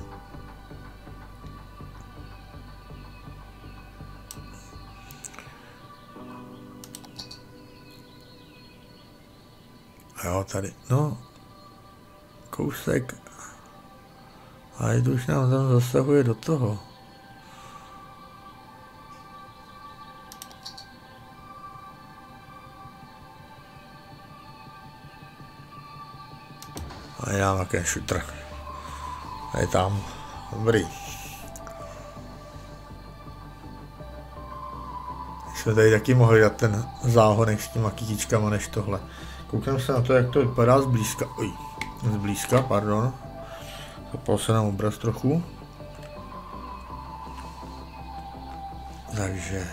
Jo, tady, no, kousek. A to už nám tam zasahuje do toho. A já mám jaký šutr. A je tam. Dobrý. Jsme tady taky mohli dát ten záhonek s těma kytičkama než tohle. Koukám se na to, jak to vypadá zblízka. Oj, zblízka, pardon. Zapal se nám obraz trochu. Takže.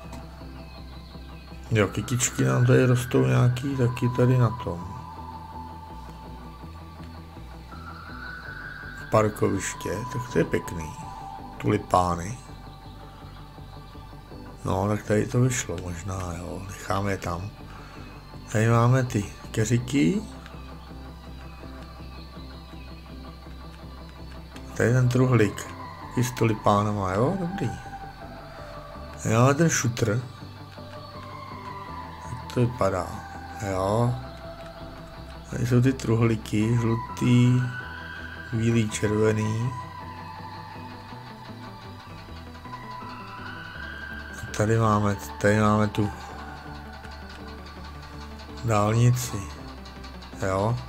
Jo, kytičky nám tady rostou nějaký taky tady na tom. Parkoviště, tak to je pěkný. Tulipány. No, tak tady to vyšlo možná, jo, necháme je tam. Tady máme ty keřiky. Tady ten truhlík. Taky s tulipánama, jo, dobrý. Tady máme ten šutr. Jak to vypadá, jo. Tady jsou ty truhlíky, žlutý, bílý, červený. Tady máme tu dálnici, jo.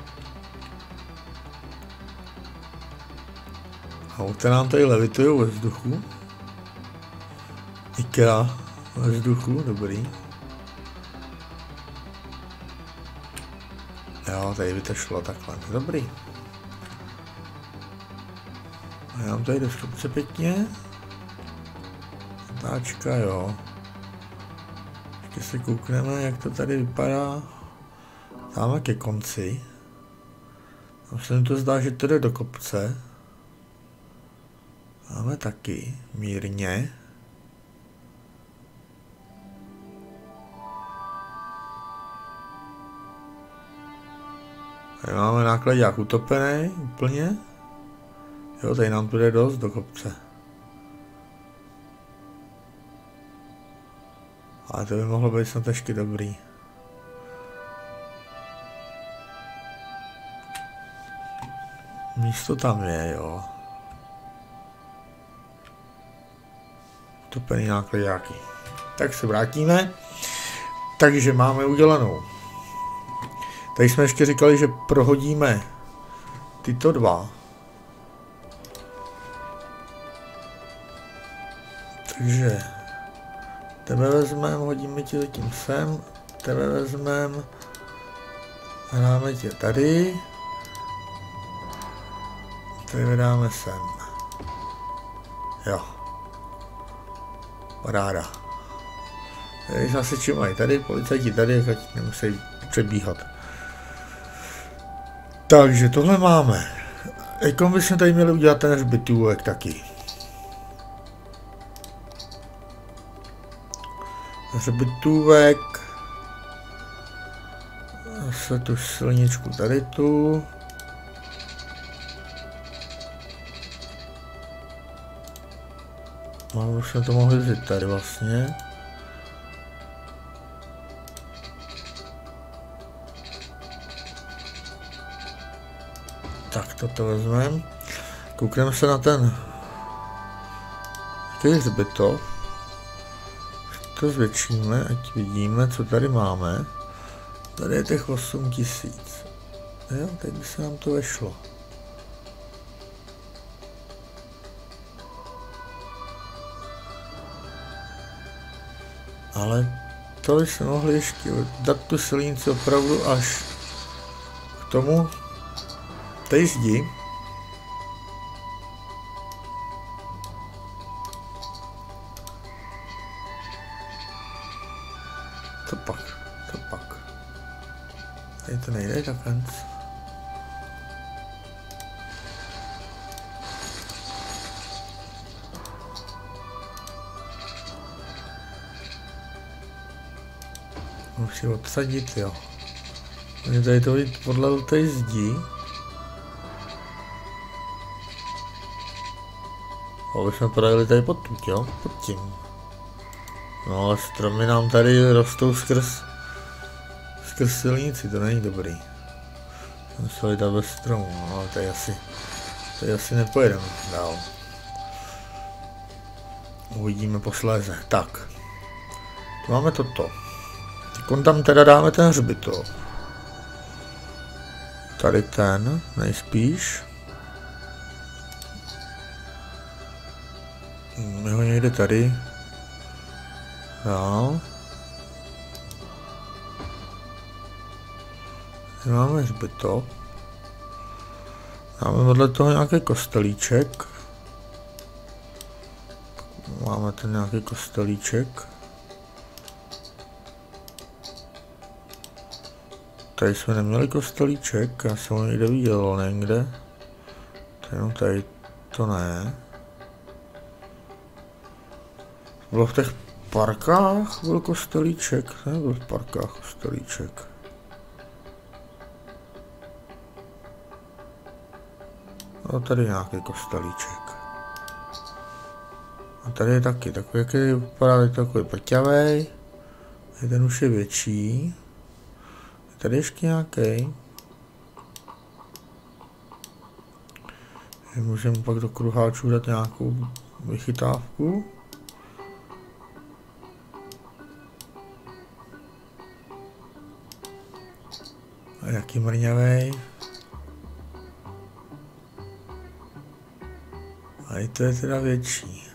Auta nám tady levitují ve vzduchu. IKEA ve vzduchu, dobrý. Jo, tady by to šlo takhle. Dobrý. A já mám tady destrukce pěkně. Táčka, jo. Ještě se koukneme, jak to tady vypadá. Dáme ke konci. A se mi to zdá, že to jde do kopce. Máme taky mírně. Tady máme nákladák utopený úplně. Jo, tady nám to jde dost do kopce. Ale to by mohlo být snad ještě dobrý. Místo tam je, jo. Utopený nákladáky. Tak se vrátíme. Takže máme udělanou. Tady jsme ještě říkali, že prohodíme tyto dva. Takže tebe vezmeme, hodíme tě tím sem, tebe vezmeme, hráme tě tady, tebe dáme sem. Jo. Paráda. Tady zase mají tady, policajti tady, ať nemusí přebíhat. Takže tohle máme. Jakom bychom tady měli udělat ten hřbitůvek taky. Hřbitůvek. Zase tu silničku tady tu. No, už jsme to mohli vzít tady vlastně. Tak toto vezmeme. Koukneme se na ten hřbitov. To zvětšíme, ať vidíme, co tady máme. Tady je těch 8000. Jo, teď by se nám to vešlo. Ale to by se mohli ještě dát tu silnici opravdu až k tomu té zdi. Co pak? Tady to nejde takhle. Musím odsadit, jo. Mě tady to být podle té zdi. Aby jsme projeli tady podtud, jo? Pod tím. No ale stromy nám tady rostou skrz silnici, to není dobrý. Museli dát bez stromu, no ale tady asi nepojedeme dál. Uvidíme posléze. Tak. Tu máme toto. Teď tam teda dáme ten hřbitov. Tady ten, nejspíš. Jeho někde tady. Dál. Tady máme hřbitov. Máme vedle toho nějaký kostelíček. Máme ten nějaký kostelíček. Tady jsme neměli kostelíček, já jsem ho někde viděl, někde. Tady to ne. Bylo v těch parkách, byl kostelíček, nebyl v parkách kostelíček. No tady nějaký kostelíček. A tady je taky takový, jaký vypadá, takový prťavej. Ten už je větší. Tady ještě nějaký. Můžeme pak do kruháčů dát nějakou vychytávku. A jaký mrňavej. A i to je teda větší.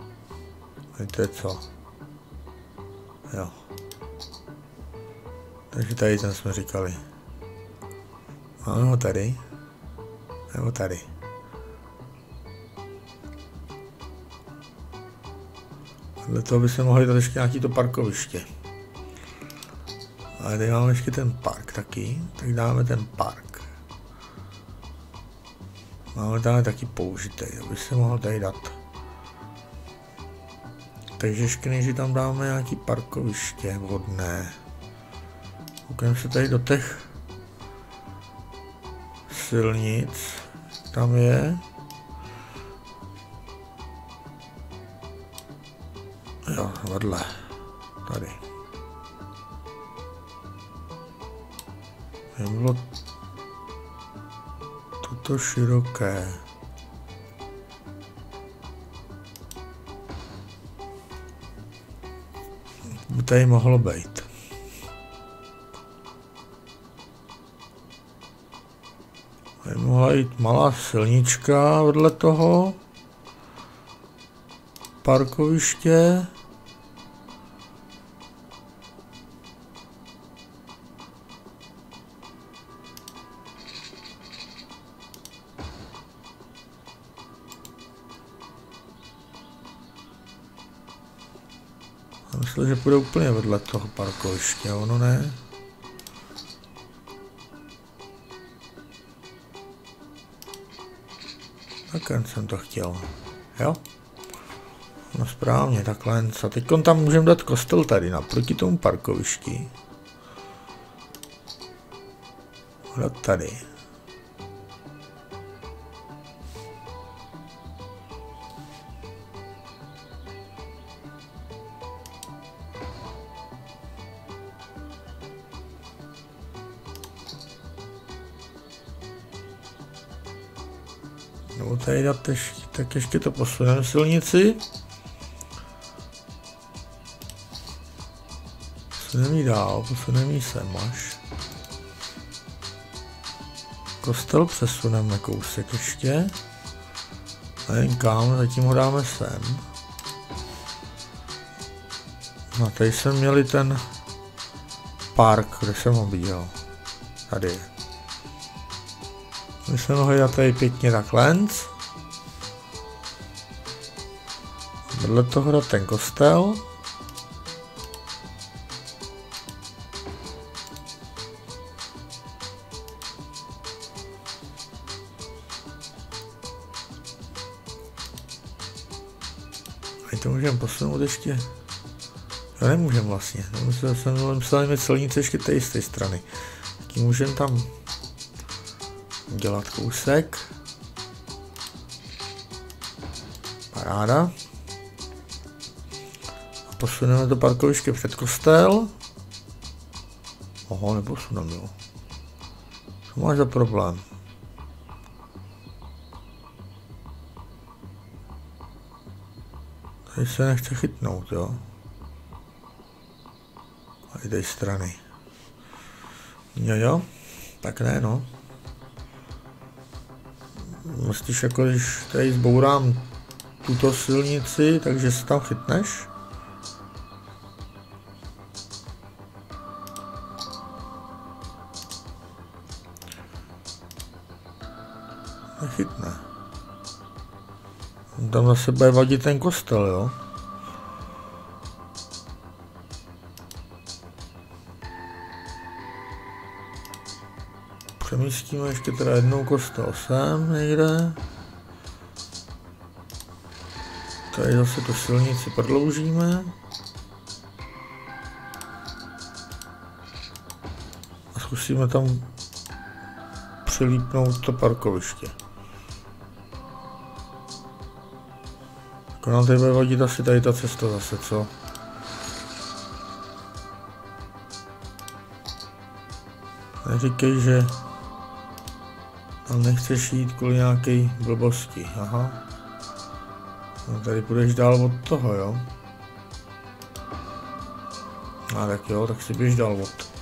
A to je co? Jo. Takže tady ten jsme říkali. Máme ho tady. Nebo tady. Podle toho by se mohli dát ještě nějaký to parkoviště. Ale tady máme ještě ten park taky. Tak dáme ten park. Máme tady taky použitý, aby se mohl tady dát. Takže ještě než tam dáme nějaký parkoviště vodné. Koukneme se tady do těch silnic. Tam je. Jo, vedle. Tady. Bylo toto široké. By tady mohlo být. Tady mohla jít malá silnička vedle toho. Parkoviště. Myslím, že půjde úplně vedle toho parkoviště, ono ne. Takhle jsem to chtěl, jo? No správně, takhle. A teď tam můžeme dát kostel tady, naproti tomu parkovišti. Dát tady. Nebo tady dát tak ještě to posuneme silnici. Posuneme ji dál, posuneme ji sem až. Kostel přesuneme kousek ještě. Nevím kam, zatím ho dáme sem. No tady jsme měli ten park, kde jsem ho viděl. Tady. My jsme mohli dát tady pěkně takhle. Vedle toho dát ten kostel. A to můžeme posunout ještě. Jo, nemůžeme vlastně. Jsem myslel mít silnice ještě tady z té strany. Taky můžeme tam dělat kousek. Paráda. A posuneme to parkoviště před kostel. Oho, neposuneme, jo. Co máš za problém? Tady se nechce chytnout, jo. A i té strany. Jo, tak ne, no. Myslíš, jako když tady zbourám tuto silnici, takže se tam chytneš? Nechytne. Tam zase bude vadit ten kostel, jo? Přemístíme ještě teda jednou kostel sem někde. Tady zase tu silnici prodloužíme. A zkusíme tam přilípnout to parkoviště. Jako nám tady bude vadit asi tady ta cesta zase, co? Neříkej, že tam nechceš jít kvůli nějaké blbosti, aha. No tady půjdeš dál od toho, jo? A tak jo, tak si běž dál od.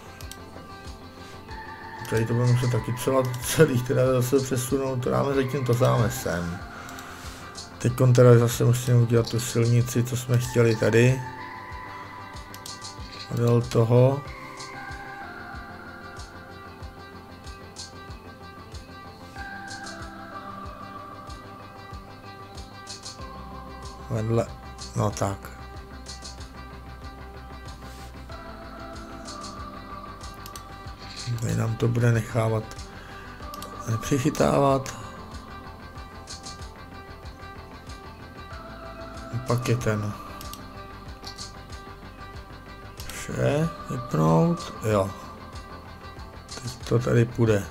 Tady to budeme muset taky celý teda zase přesunout, to dáme zatím to záme sem. Teď teda zase musíme udělat tu silnici, co jsme chtěli tady. A dal toho. vedle, no tak. Tady nám to bude nechávat nepřichytávat. A pak je ten vše vypnout, jo. Teď to tady půjde.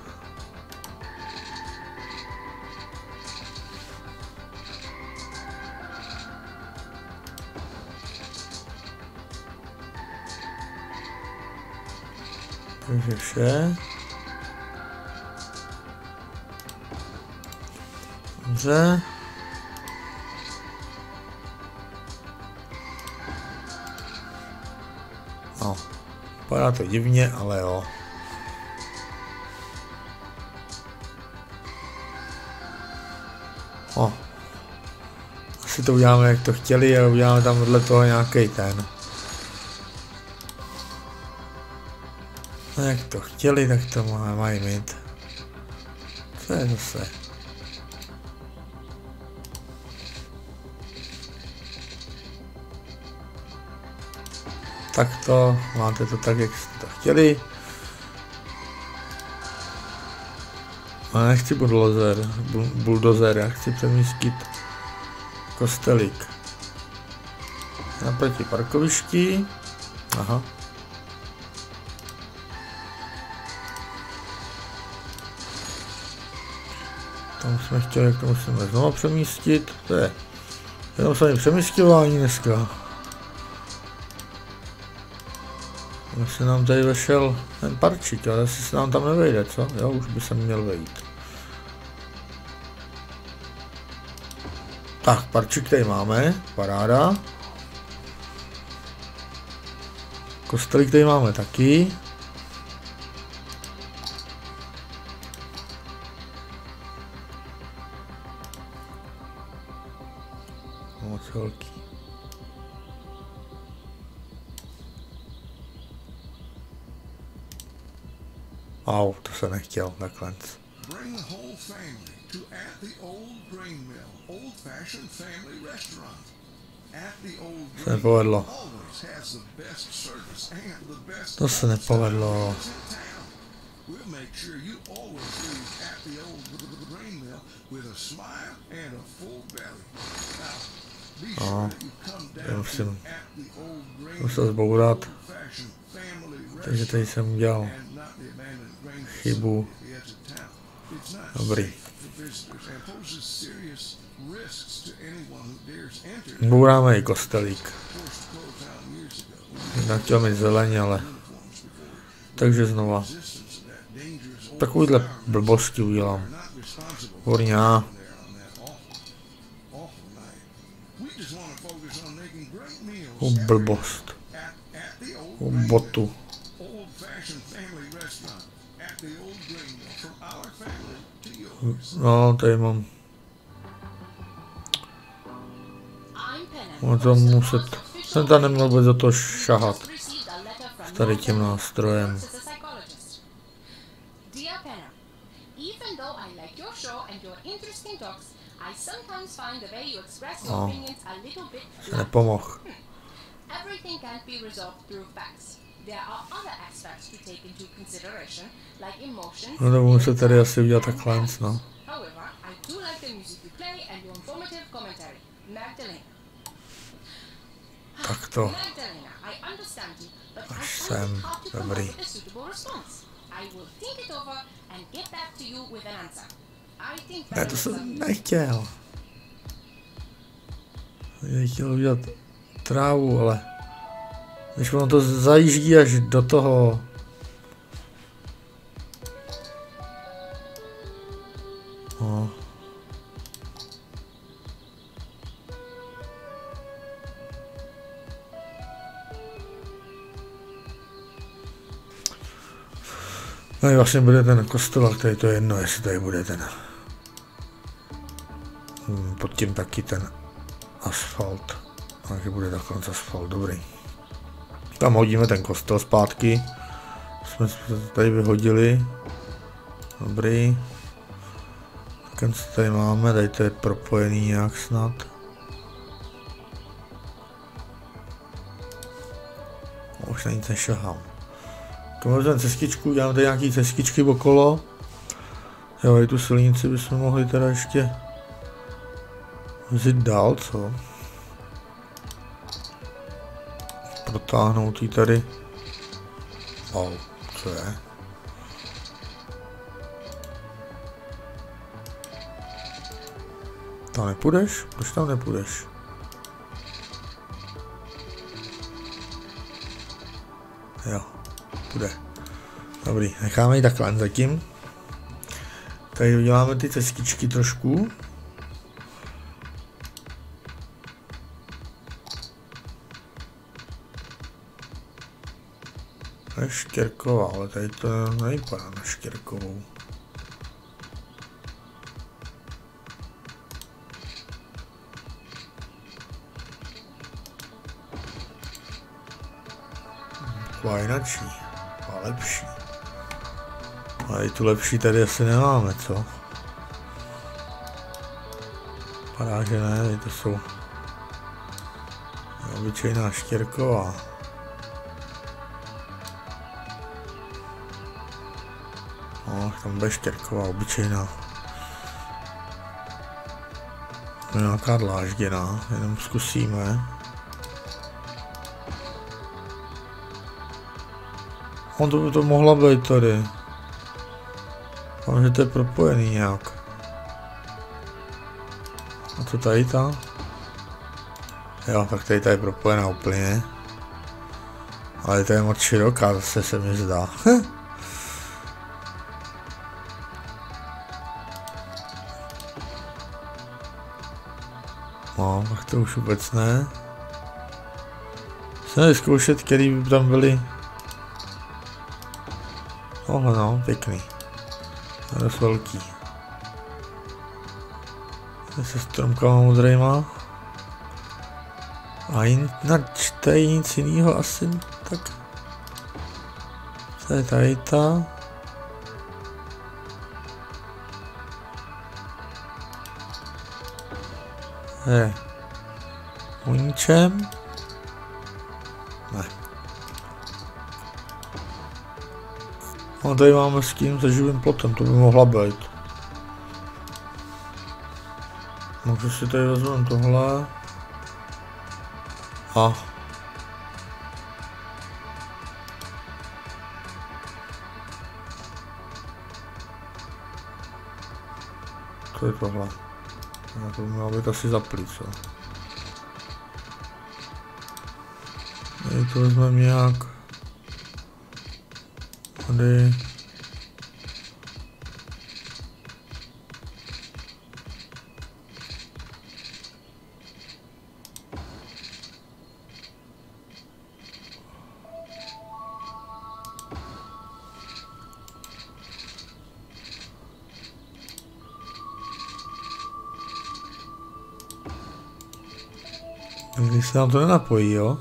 Takže vše. Dobře. No, vypadá to divně, ale jo. O. Asi to uděláme, jak to chtěli, a uděláme tam vedle toho nějaký ten. No jak to chtěli, tak to mají mít. Co je zase? Tak to, máte to tak, jak jste to chtěli. A nechci buldozer, já chci přemístit kostelík. Naproti parkovišti. Aha. Tam jsme chtěli, to musíme znovu přemístit. To je jenom samé přemístěvání dneska. Ale se nám tady vešel ten parčík, ale asi se nám tam nevejde, co? Jo, už by se měl vejít. Tak, parčík tady máme, paráda. Kostelík tady máme taky. Moc velký. Au, to jsem nechtěl, takhle. Bring the whole family to At the Old Grain Mill, old-fashioned family restaurant. At the Old Grain Mill always has the best service and the best. To se nepovedlo. We'll make sure you always leave At the Old Grain Mill with a smile and a full belly. Now, be sure that you come down to At the Old Grain Mill, old-fashioned family restaurant. Takže tady jsem udělal chybu. Dobrý. Bouráme i kostelík. Já chtěl mít zeleň, ale... Takže znova. Takovýhle blbosti udělám. Horňá. Blbost. Botu. No, tady mám. Mám to muset. Jsem tam neměl vůbec do toho šahat. S tady tím nástrojem. No, se nepomohl. No to musím tady asi udělat takhle, no. Tak to. Až sem, dobrý. Ne, to jsem nechtěl. Nechtěl udělat trávu, ale... Když ono to zajíždí až do toho... No. Tady vlastně bude ten kostel, tady to je jedno, jestli tady bude ten... Pod tím taky ten asfalt. Takže bude takhle asfalt, dobrý. Tam hodíme ten kostel zpátky. Jsme to tady vyhodili. Dobrý. Tak tady máme, tady to je propojený nějak snad. Už na nic nešahám. Vezmeme cestičku, děláme tady nějaký cestičky okolo. Jo, i tu silnici bychom mohli teda ještě vzít dál, co? Protáhnout ji tady. Wow, co je? Tam nepůjdeš? Proč tam nepůjdeš? Jo, půjde. Dobrý, necháme ji takhle zatím. Tady uděláme ty cestičky trošku. To je Štěrková, ale tady to nevypadá na Štěrkovou. Taková jinačí, a lepší. Ale i tu lepší tady asi nemáme, co? Vypadá, že ne, tady to jsou obyčejná Štěrková. No, tam bude Štěrková, obyčejná. Nějaká dlážděná, jenom zkusíme. On to by to mohla být tady. Mám, že to je propojený nějak. A co tady ta? Jo, tak tady ta je propojená úplně. Ale to je moc široká, zase se mi zdá. No, tak to už vůbec ne. Musíme vyzkoušet, který by tam byly. Tohle no, pěkný. Dost velký. Se stromkama modrejma. A tady nic jinýho asi tak. To je tady ta. Je. O ničem? Ne. No tady máme s tím se živým plotem, to by mohla být. Můžu si tady vezmeme tohle. A. Co je tohle? No, to by mělo být asi zaplý, co? Tady to vezmeme nějak. Tady. Když se nám to nenapojí, jo?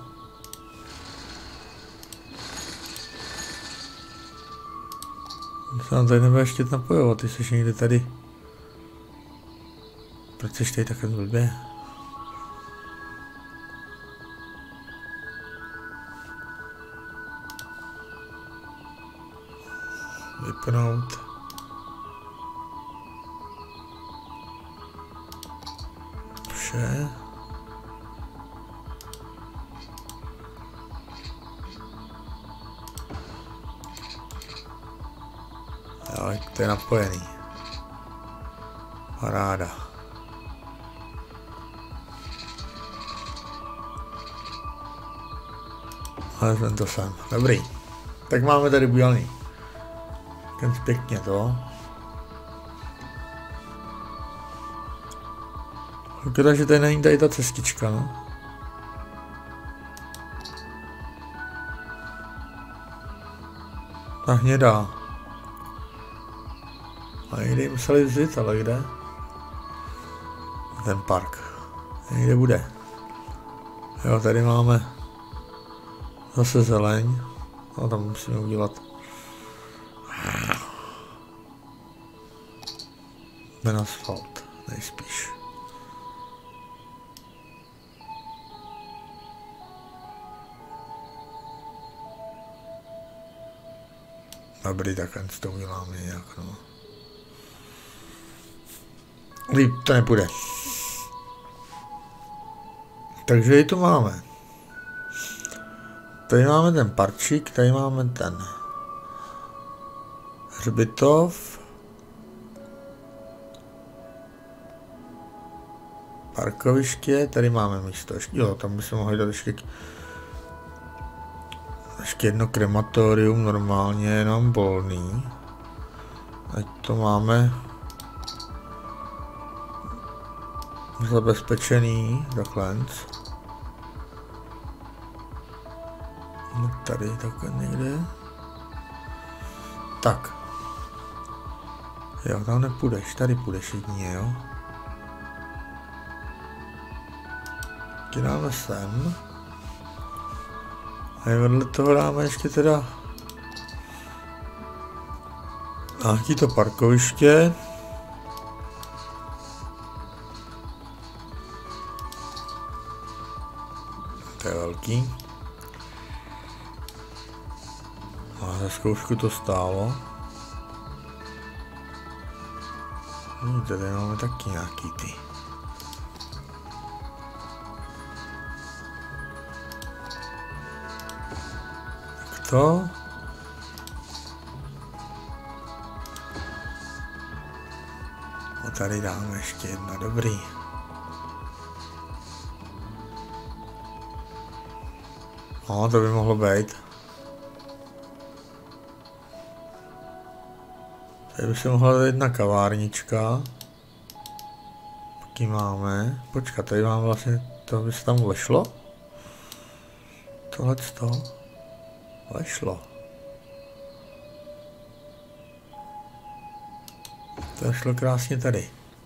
Se nám tady nebude ještě napojovat, ty jsi někde tady. Proč jsi tady takhle blbě? Vypnout. Vše. Jo, to je napojený. Paráda. Ale jsme to sem. Dobrý. Tak máme tady bujelný. Ten pěkně to. Vypadá, že tady není tady ta cestička, no. Ta hnědá. A někdy museli vzít, ale kde? Ten park. Někde bude. Jo, tady máme zase zeleň. No, tam musíme udělat. Ten asfalt, nejspíš. Dobrý, tak jen to uděláme nějak, no. Líp to nepůjde. Takže i to máme. Tady máme ten parčík, tady máme ten hřbitov. Parkoviště, tady máme místo. Jo, tam bychom mohli dát ještě jedno krematorium, normálně jenom volný. Ať to máme zabezpečený, takhle. No tady takhle někde. Tak. Jo, tam nepůjdeš, tady půjdeš jedině, jo. Taky dáme sem. A vedle toho dáme ještě teda nějaký to parkoviště. To je velký. A za zkoušku to stálo. Tady máme taky nějaký ty. Tak to. A tady dáme ještě jedna, dobrý. No, to by mohlo být. Tady by se mohla dát jedna kavárnička. Taky máme. Počkat, tady máme vlastně, to by se tam vešlo. Tohleto. Vešlo. To šlo krásně tady.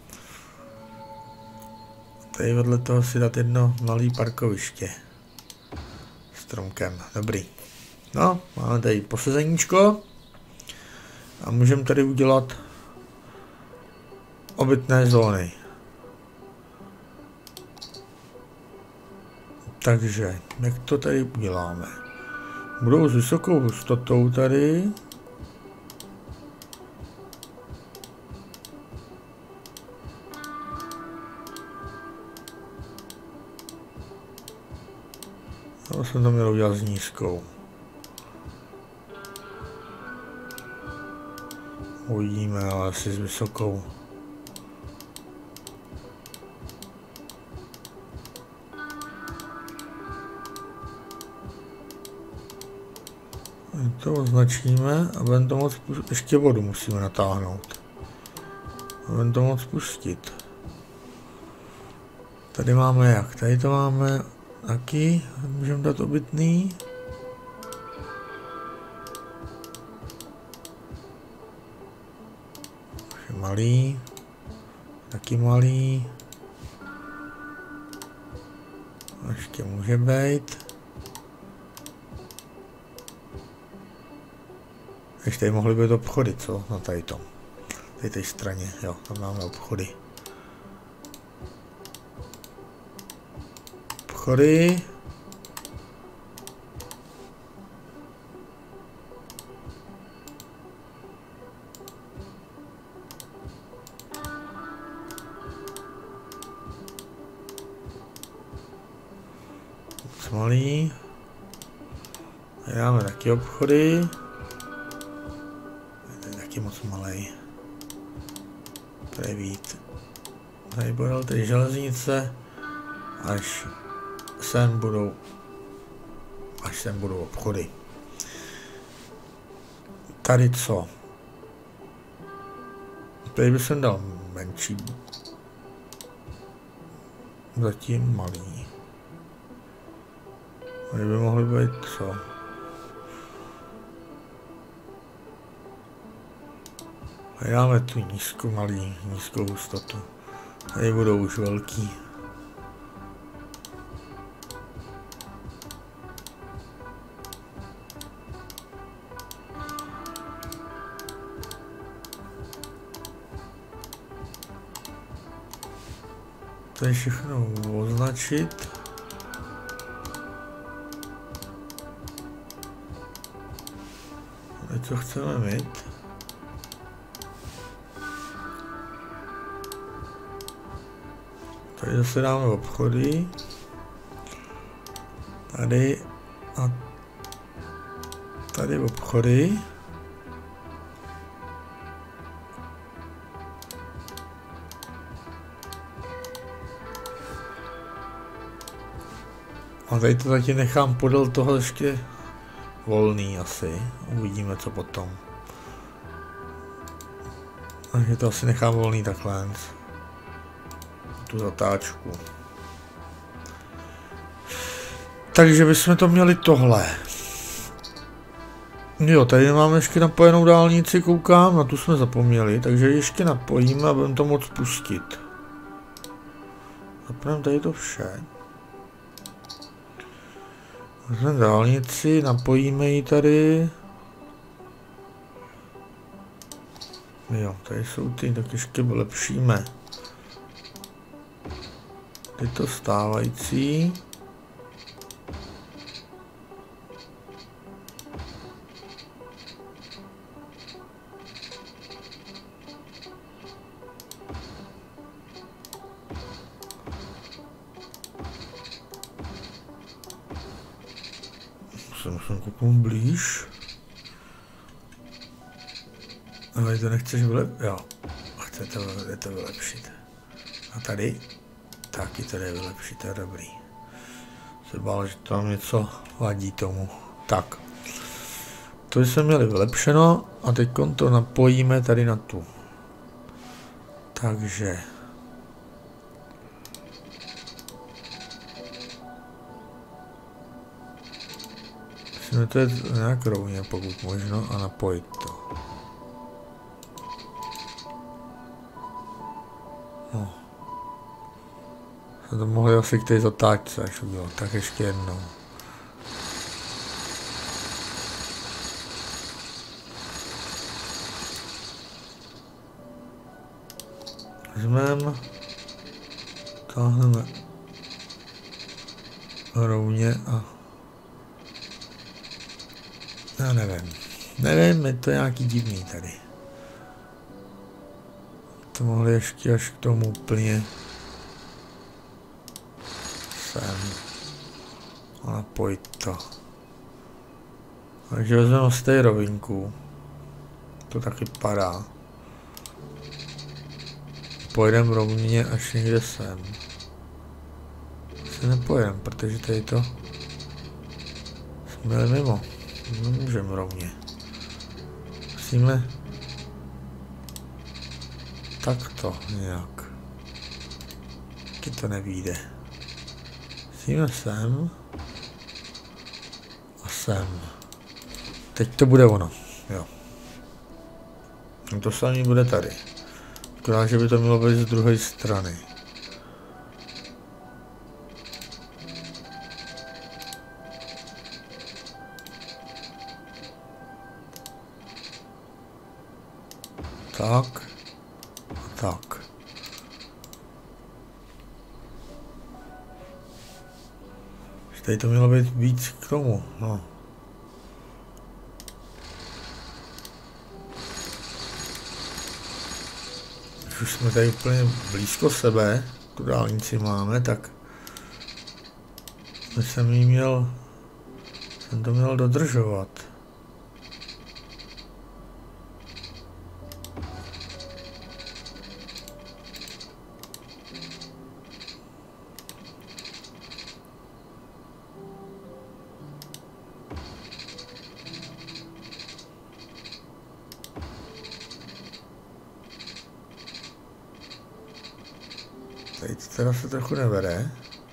Tady vedle toho si dát jedno malé parkoviště. Stromkem, dobrý. No, máme tady posezeníčko. A můžeme tady udělat obytné zóny. Takže, jak to tady uděláme? Budou s vysokou hustotou tady. No, jsem to měl udělat s nízkou. Uvidíme, ale asi s vysokou. To označíme a budeme to moc ještě vodu musíme natáhnout. Budeme to moc pustit. Tady máme jak? Tady to máme taky. Můžeme dát obytný. Malý. Taky malý. Ještě může být. Ještě tady mohly být obchody, co? Na tady tom. Tady té straně, jo, tam máme obchody. Obchody. Malý. Tady máme taky obchody. Tady taky moc malej. Tady víc. Tady budou ty železnice, až sem budou obchody. Tady co? Tady by jsem dal menší. Zatím malý. Tady by mohly být co? Tady dáme tu nízkou hustotu. Tady budou už velký. Tady všechno označit. Teď co chceme mít? Tady zase dáme obchody. Tady a tady obchody. A tady to zatím nechám podél toho ještě volný asi. Uvidíme co potom. Takže to asi nechám volný takhle. Tu zatáčku. Takže bychom to měli tohle. Jo, tady máme ještě napojenou dálnici, koukám, na tu jsme zapomněli, takže ještě napojíme a budeme to moct pustit. Zapneme tady to vše. Vezmeme dálnici, napojíme ji tady. Jo, tady jsou ty, tak ještě vylepšíme. Tyto stávající. Musím kouknout blíž. Ale to nechceš vylepšit? Jo, chcete to vylepšit. A tady? Taky tady je vylepšit, to je dobrý. Se bál, že tam něco vadí tomu. Tak. To jsme měli vylepšeno a teď to napojíme tady na tu. Takže. Musíme to jít nějak rovně, pokud možno, a napojit to. No. Jsme to mohli asi k té zatáčce, až to bylo. Tak ještě jednou. Vezmeme, táhneme rovně a já nevím, je to nějaký divný tady. To mohli ještě až k tomu úplně sem a napojit to. Takže vezmeme z té rovinku, to taky padá. Pojedeme rovně až někde sem. Se nepojedeme, protože tady to jsme mimo. Nemůžeme rovně. Musíme takto nějak. Taky to nevyjde. Musíme sem a sem. Teď to bude ono. Jo. To samé bude tady. Akorát, že by to mělo být z druhé strany. Tak. Tak. Tady to mělo být víc k tomu, no. Už jsme tady úplně blízko sebe, tu dálnici máme, tak jsem to měl dodržovat. Tady to teda se trochu nevede.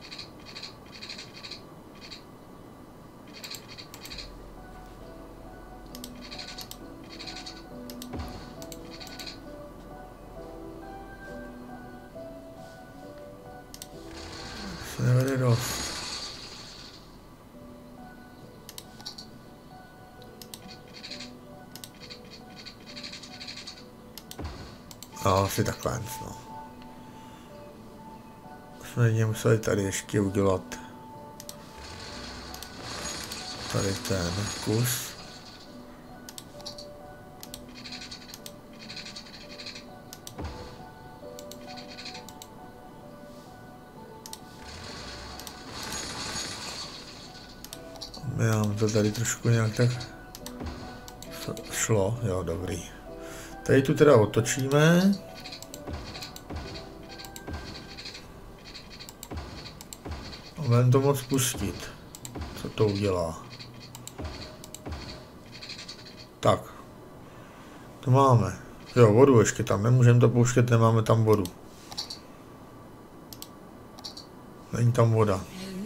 Se nevede dost. No, asi takhle, no. Jsme museli tady ještě udělat tady ten kus. Já to tady trošku nějak tak šlo, jo, dobrý. Tady tu teda otočíme. A budeme to moc pustit. Co to udělá? Tak. To máme. Jo, vodu ještě tam. Nemůžeme to pouštět, nemáme tam vodu. Není tam voda.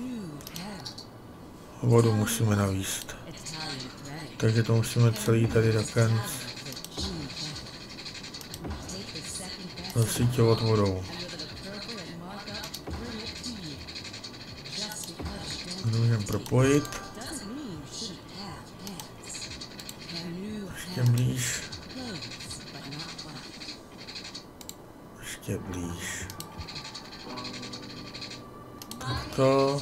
Vodu musíme navíst. Takže to musíme celý tady takhle zasíťovat vodou. To můžeme propojit. Ještě blíž. Ještě blíž. To.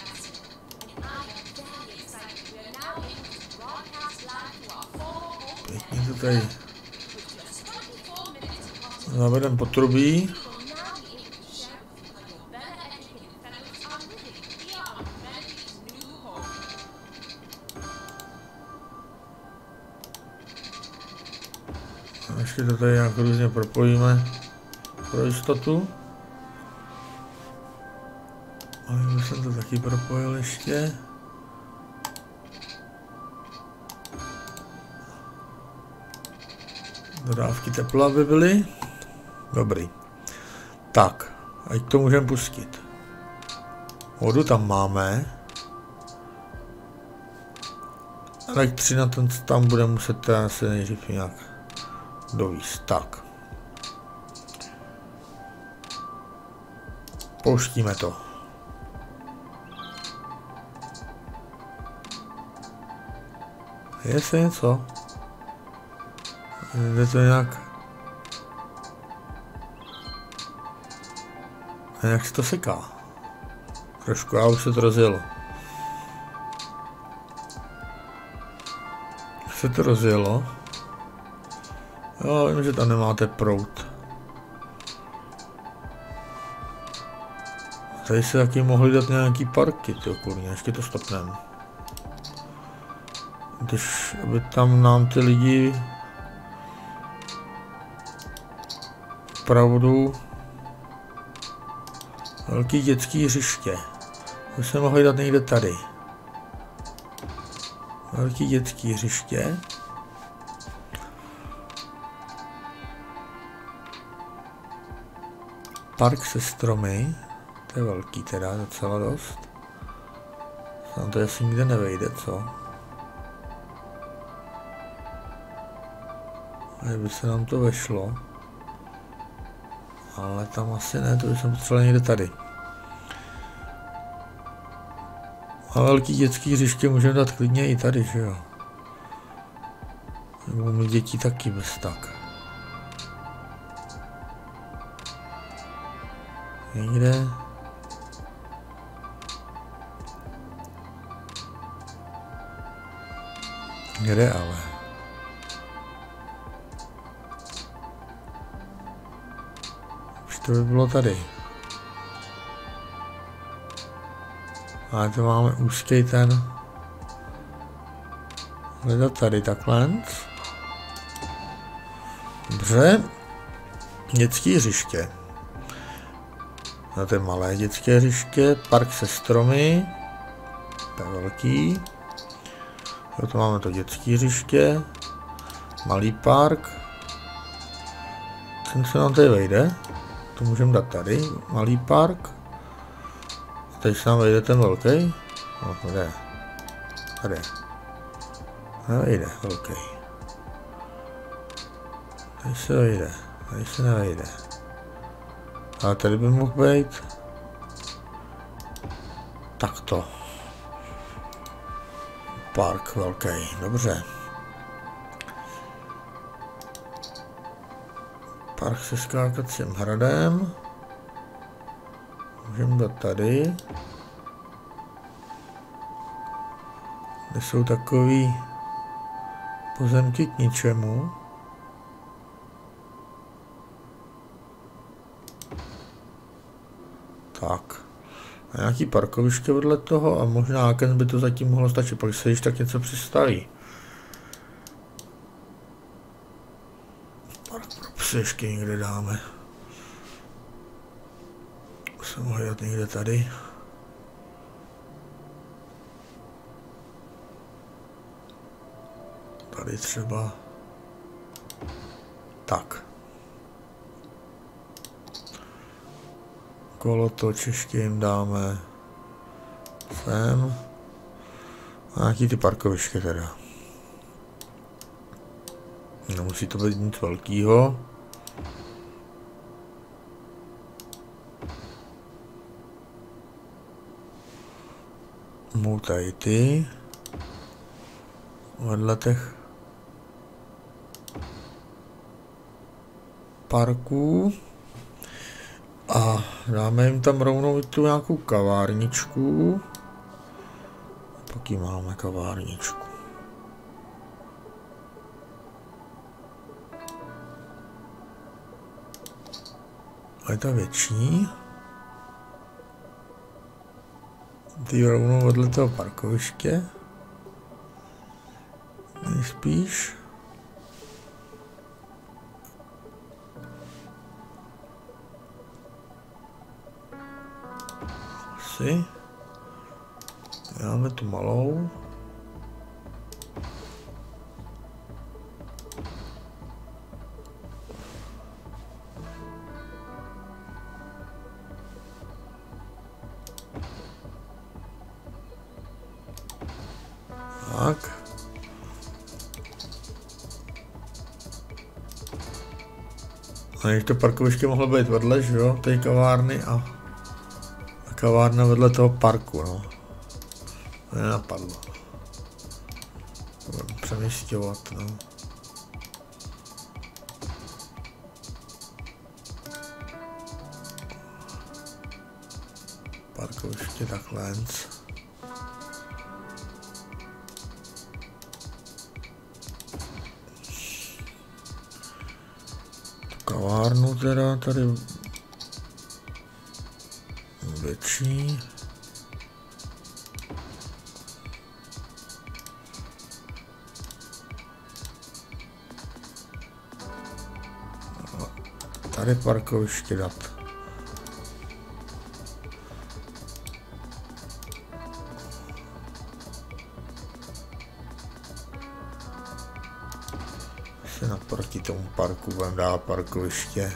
Pěkně to tady zavedem potrubí. A ještě to tady nějak různě propojíme pro jistotu. Ale už jsem to taky propojil ještě. Dodávky tepla by byly. Dobrý. Tak, ať to můžeme pustit. Vodu tam máme. Elektřina tam bude muset se nejdřív nějak dovíst. Tak. Pouštíme to. Je se něco? Jde to nějak... A jak se to seká? Trošku, a už se to rozjelo. Už se to rozjelo. Jo, vím, že tam nemáte proud. Tady se taky mohli dát nějaký parky, tyjo, kurně, ještě to stopneme. Když, aby tam nám ty lidi opravdu velký dětský hřiště. To se mohli dát někde tady. Velký dětský hřiště. Park se stromy. To je velký teda, docela dost. Tam to asi nikde nevejde, co? Kdyby se nám to vešlo. Ale tam asi ne, to by jsem potřeboval někde tady. A velký dětský hřiště můžeme dát klidně i tady, že jo? Nebo my děti taky bez tak. Někde. Kde ale? Už to by bylo tady. Ale to máme úzký ten. Hledat tady takhle. Dobře. Dětské hřiště. To je malé dětské hřiště. Park se stromy. To je velký. To máme to dětské hřiště. Malý park. Ten se nám tady vejde. To můžeme dát tady. Malý park. A teď se nám vejde ten velký. No, kde? Tady. Nevejde velký. Tady se vejde. Tady se nevejde. Ale tady by mohl být. Takto. Park velký, dobře. Park se skákacím hradem. Můžeme dát tady. Kde jsou takový pozemky k ničemu. Tak. A nějaký parkoviště vedle toho a možná Aken by to zatím mohlo stačit, pak se již tak něco přistaví. Park pro psy ještě někde dáme. Se mohli jít někde tady. Tady třeba. Tak. Kolotoč ještě jim dáme sem. A nějaký ty parkoviště teda. Nemusí to být nic velkýho. Mou tady ty. Vedle těch parků. A dáme jim tam rovnou tu nějakou kavárničku. Pak ji máme kavárničku. A je ta větší. Ty rovnou vedle toho parkoviště. Nejspíš. Asi. Dáme tu malou. Tak. A ještě to parkoviště mohlo být vedle, že jo, té kavárny a kavárna vedle toho parku, no. To nenapadlo. Budeme přemysťovat, no. Parkoviště takhle. Kavárnu teda tady větší. Tady parkoviště dát. Se naproti tomu parku budeme dát parkoviště.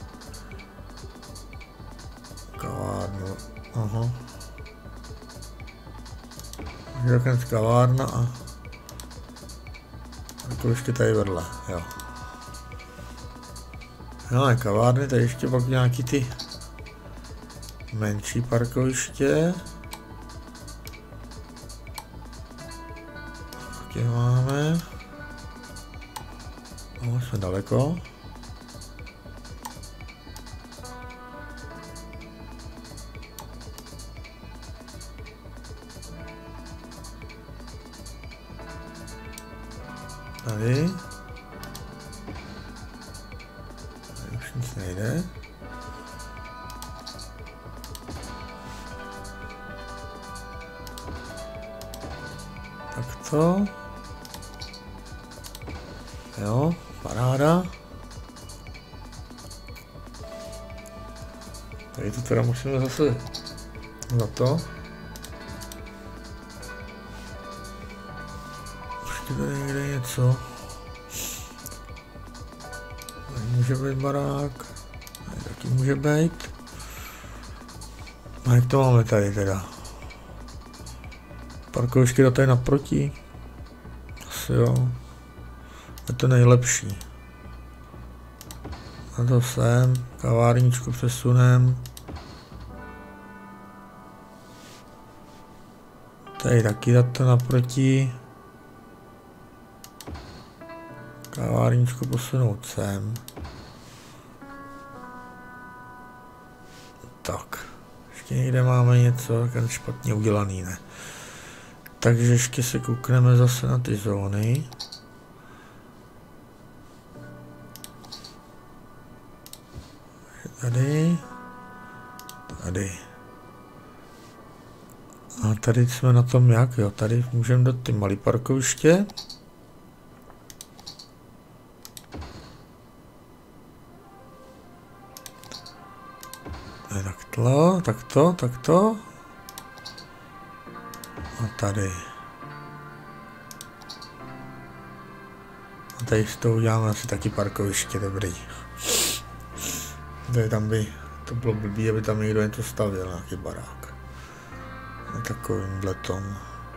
Kavárnu. Aha. Řekne kavárna a parkoviště tady vedle, jo. No, kavárny, tady ještě pak nějaký ty menší parkoviště. Taky máme. No, jsme daleko. Tady. Tady už nic nejde. Tak to. Jo, paráda. Tady to teda musíme zase za to. Ještě tady někde něco. Tady může být barák. Tady taky může být. A jak to máme tady teda? Parkoviště tady naproti. Asi jo. Je to nejlepší. A to sem, kavárničku přesunem. Tady taky dát to naproti. Kavárničku posunout sem. Tak. Ještě někde máme něco, tak špatně udělaný, ne? Takže ještě se koukneme zase na ty zóny. Tady. Tady. tady jsme na tom jak, jo, tady můžeme dát ty malý parkoviště. Takto. A tady. A tady z toho uděláme asi taky parkoviště, dobrý. Tady tam by to bylo blbý, aby tam někdo něco stavěl, nějaký barák. Na takovýmhle tom.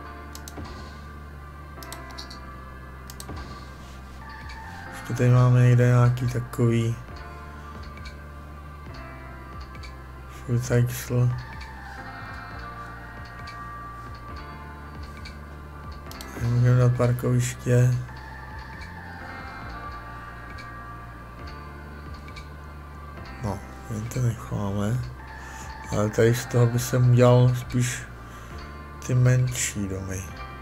Ještě tady máme někde nějaký takový full cycle. Můžeme dát parkoviště. No, jen to necháme. Ale tady z toho by jsem udělal spíš ty menší domy.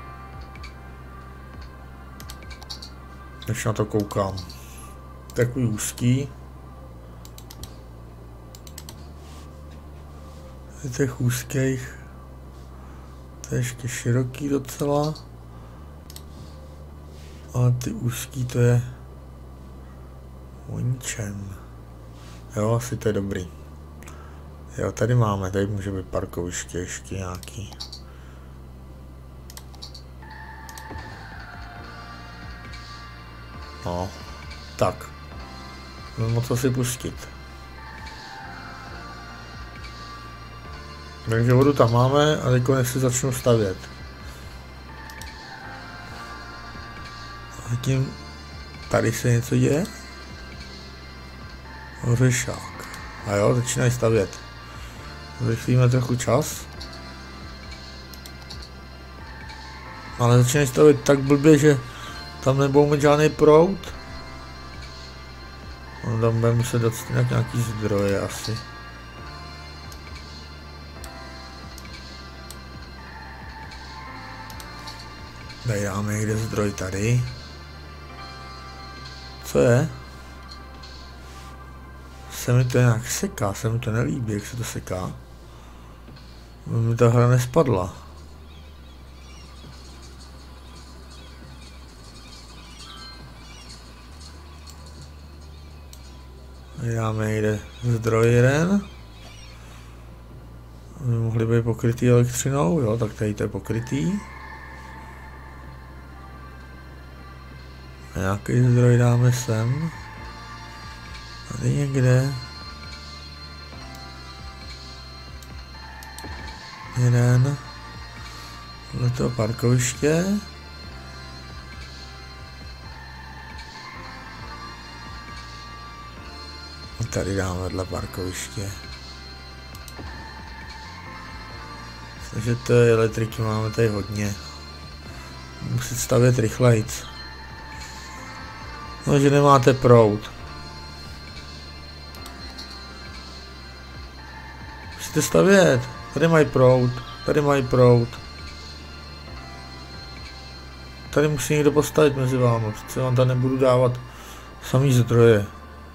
Než na to koukám. Takový úzký. Z těch úzkých. To je ještě široký docela. Ale ty úzký to je o ničem. Jo, asi to je dobrý. Jo, tady máme, tady může být parkoviště ještě nějaký. No, tak. Můžeme to si pustit. Takže vodu tam máme a teď si začnu stavět. A tím tady se něco děje. Ořešák. A jo, začínají stavět. Zrychlíme trochu čas. Ale začínají stavět tak blbě, že tam nebudou mít žádný proud. On tam bude muset dát nějaký zdroje asi. Tady dáme někde zdroj tady. Co je? Se mi to nějak seká, se mi to nelíbí, jak se to seká. Mi ta hra nespadla. Tady dáme někde zdroj jeden. Aby mohli být pokrytý elektřinou, jo, tak tady to je pokrytý. A nějaký zdroj dáme sem. Tady někde. Jeden. Tohle toho parkoviště. A tady dáme vedle parkoviště. Takže to je elektriky, máme tady hodně. Musím stavět rychlejc. No, že nemáte proud. Musíte stavět. Tady mají proud. Tady mají proud. Tady musí někdo postavit mezi vámi. Přece vám tam nebudu dávat samý zdroje.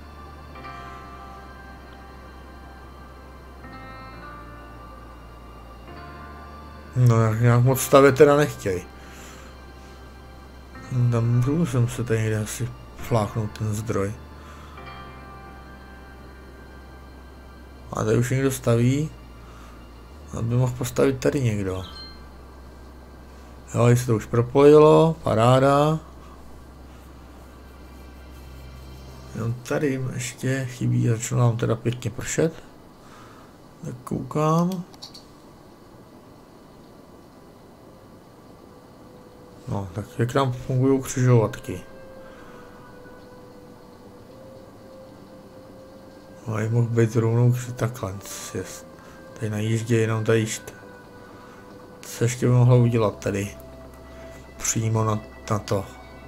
No, nějak moc stavět teda nechtěj. Tam musím se tady někde asi fláknout ten zdroj. A tady už někdo staví. Aby mohl postavit tady někdo. Jo, se to už propojilo, paráda. Jo, tady jim ještě chybí, začnu nám teda pěkně pršet. Tak koukám. No, tak jak nám fungují křižovatky. Mají mohl být rovnou takhle. Tady najíždě jenom tady jížd. Co ještě by mohlo udělat tady? Přímo na to.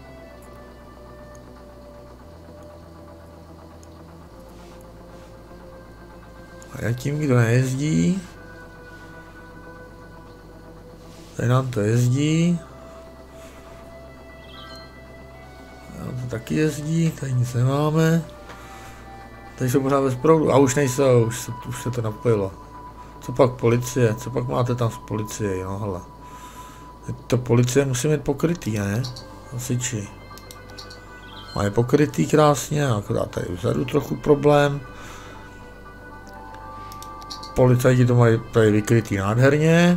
A jak tím kdo nejezdí? Tady nám to jezdí. To taky jezdí, tady nic nemáme. Tady jsou pořád bez proudu. A už nejsou, už se to napojilo. Co pak policie? Co pak máte tam z policie? No hele. To policie musí mít pokrytý, ne? Hasiči. Mají pokrytý krásně, akorát tady vzadu trochu problém. Policajti to mají tady vykrytý nádherně.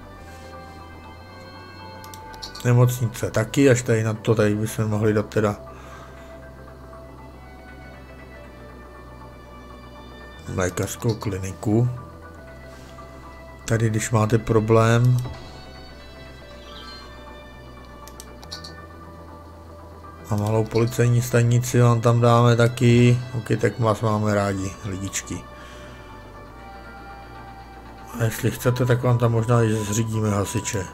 Nemocnice taky, až tady na to tady bychom mohli dát teda lékařskou kliniku. Tady, když máte problém, a malou policejní stanici vám tam dáme taky. Ok, tak vás máme rádi, lidičky. A jestli chcete, tak vám tam možná i zřídíme hasiče.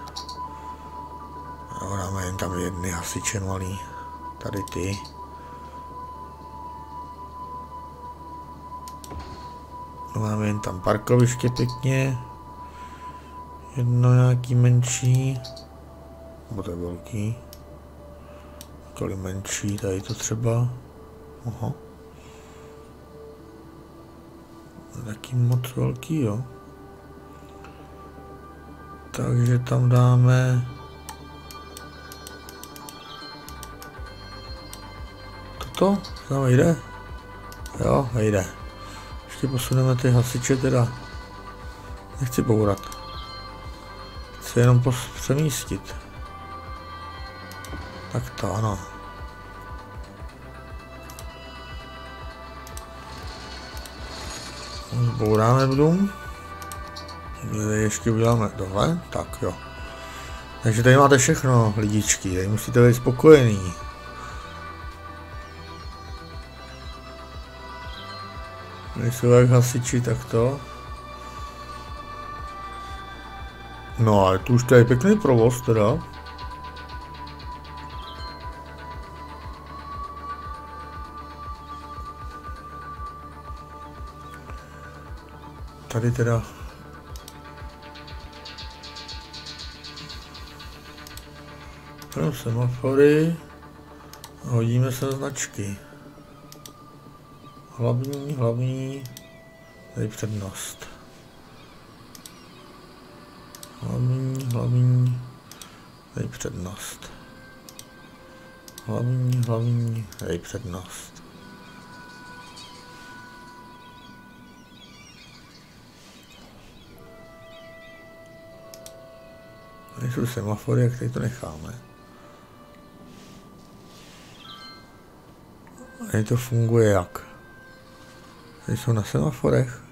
Dáme jen tam jedny hasiče malý. Tady ty. Máme jen tam parkoviště pěkně. Jedno nějaký menší. Nebo to je velký. Kolik menší, tady to třeba. Aha. Taky moc velký, jo. Takže tam dáme toto, tam jde. Jo, jde. Ještě posuneme ty hasiče teda. Nechci bourat. Chci jenom přemístit. Tak to ano. Zbouráme dům. Ještě uděláme tohle, tak jo. Takže tady máte všechno, lidičky, tady musíte být spokojený. Nejsou jak hasiči, tak to. No ale tu už to je pěkný provoz teda. Tady teda semafory, hodíme se značky. Hlavní, tady přednost. Hlavní, tady přednost. Hlavní, tady přednost. Tady jsou semafory, jak tady to necháme. Tady to funguje jak? Tady jsou na semaforech.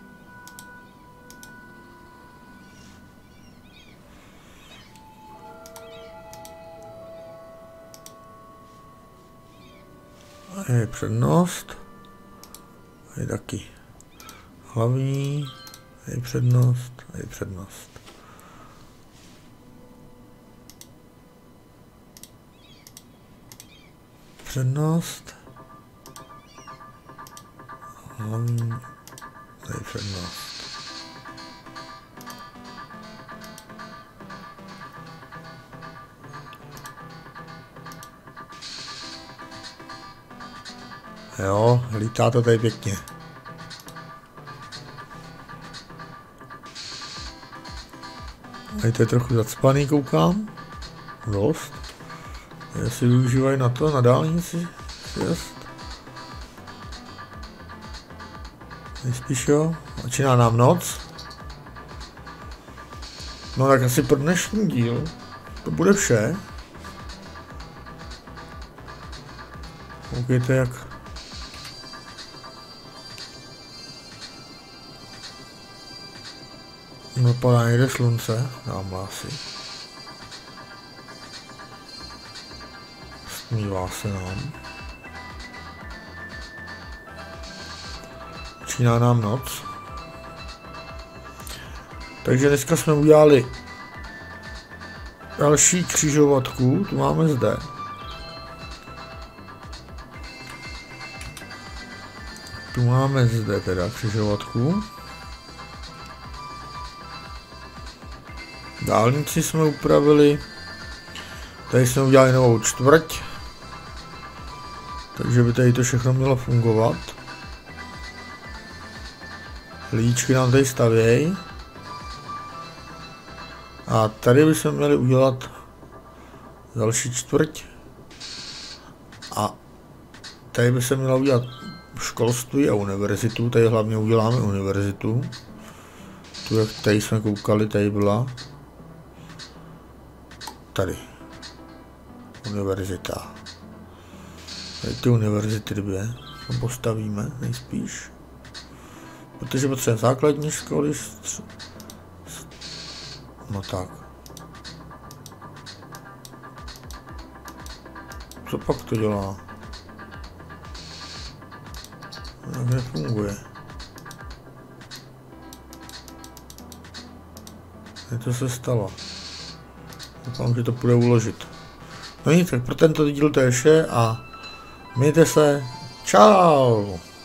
A je přednost. A je taky hlavní. A je přednost. A je přednost. Přednost. Hlavní. A je přednost. Jo, lítá to tady pěkně. Tady to je trochu zacpaný, koukám. Dost. Jestli využívají na to, na dálnici. Jest. Nejspíš jo. Začíná nám noc. No tak asi pro dnešní díl to bude vše. Koukejte, jak vypadá někde slunce, dámhle asi. Stmívá se nám. Začíná nám noc. Takže dneska jsme udělali další křižovatku, tu máme zde. Tu máme zde teda křižovatku. Dálnici jsme upravili. Tady jsme udělali novou čtvrť. Takže by tady to všechno mělo fungovat. Lidičky nám tady stavějí. A tady bychom měli udělat další čtvrť. A tady by se měla udělat školství a univerzitu. Tady hlavně uděláme univerzitu. Tu, jak tady jsme koukali, tady byla. Tady. Univerzita. Tady ty univerzity dvě postavíme nejspíš. Protože potřebujeme základní školy. No tak. Co pak to dělá? Jak nefunguje. Co se stalo? Doufám, že to půjde uložit. No nic, tak pro tento díl to je vše a mějte se. Čau!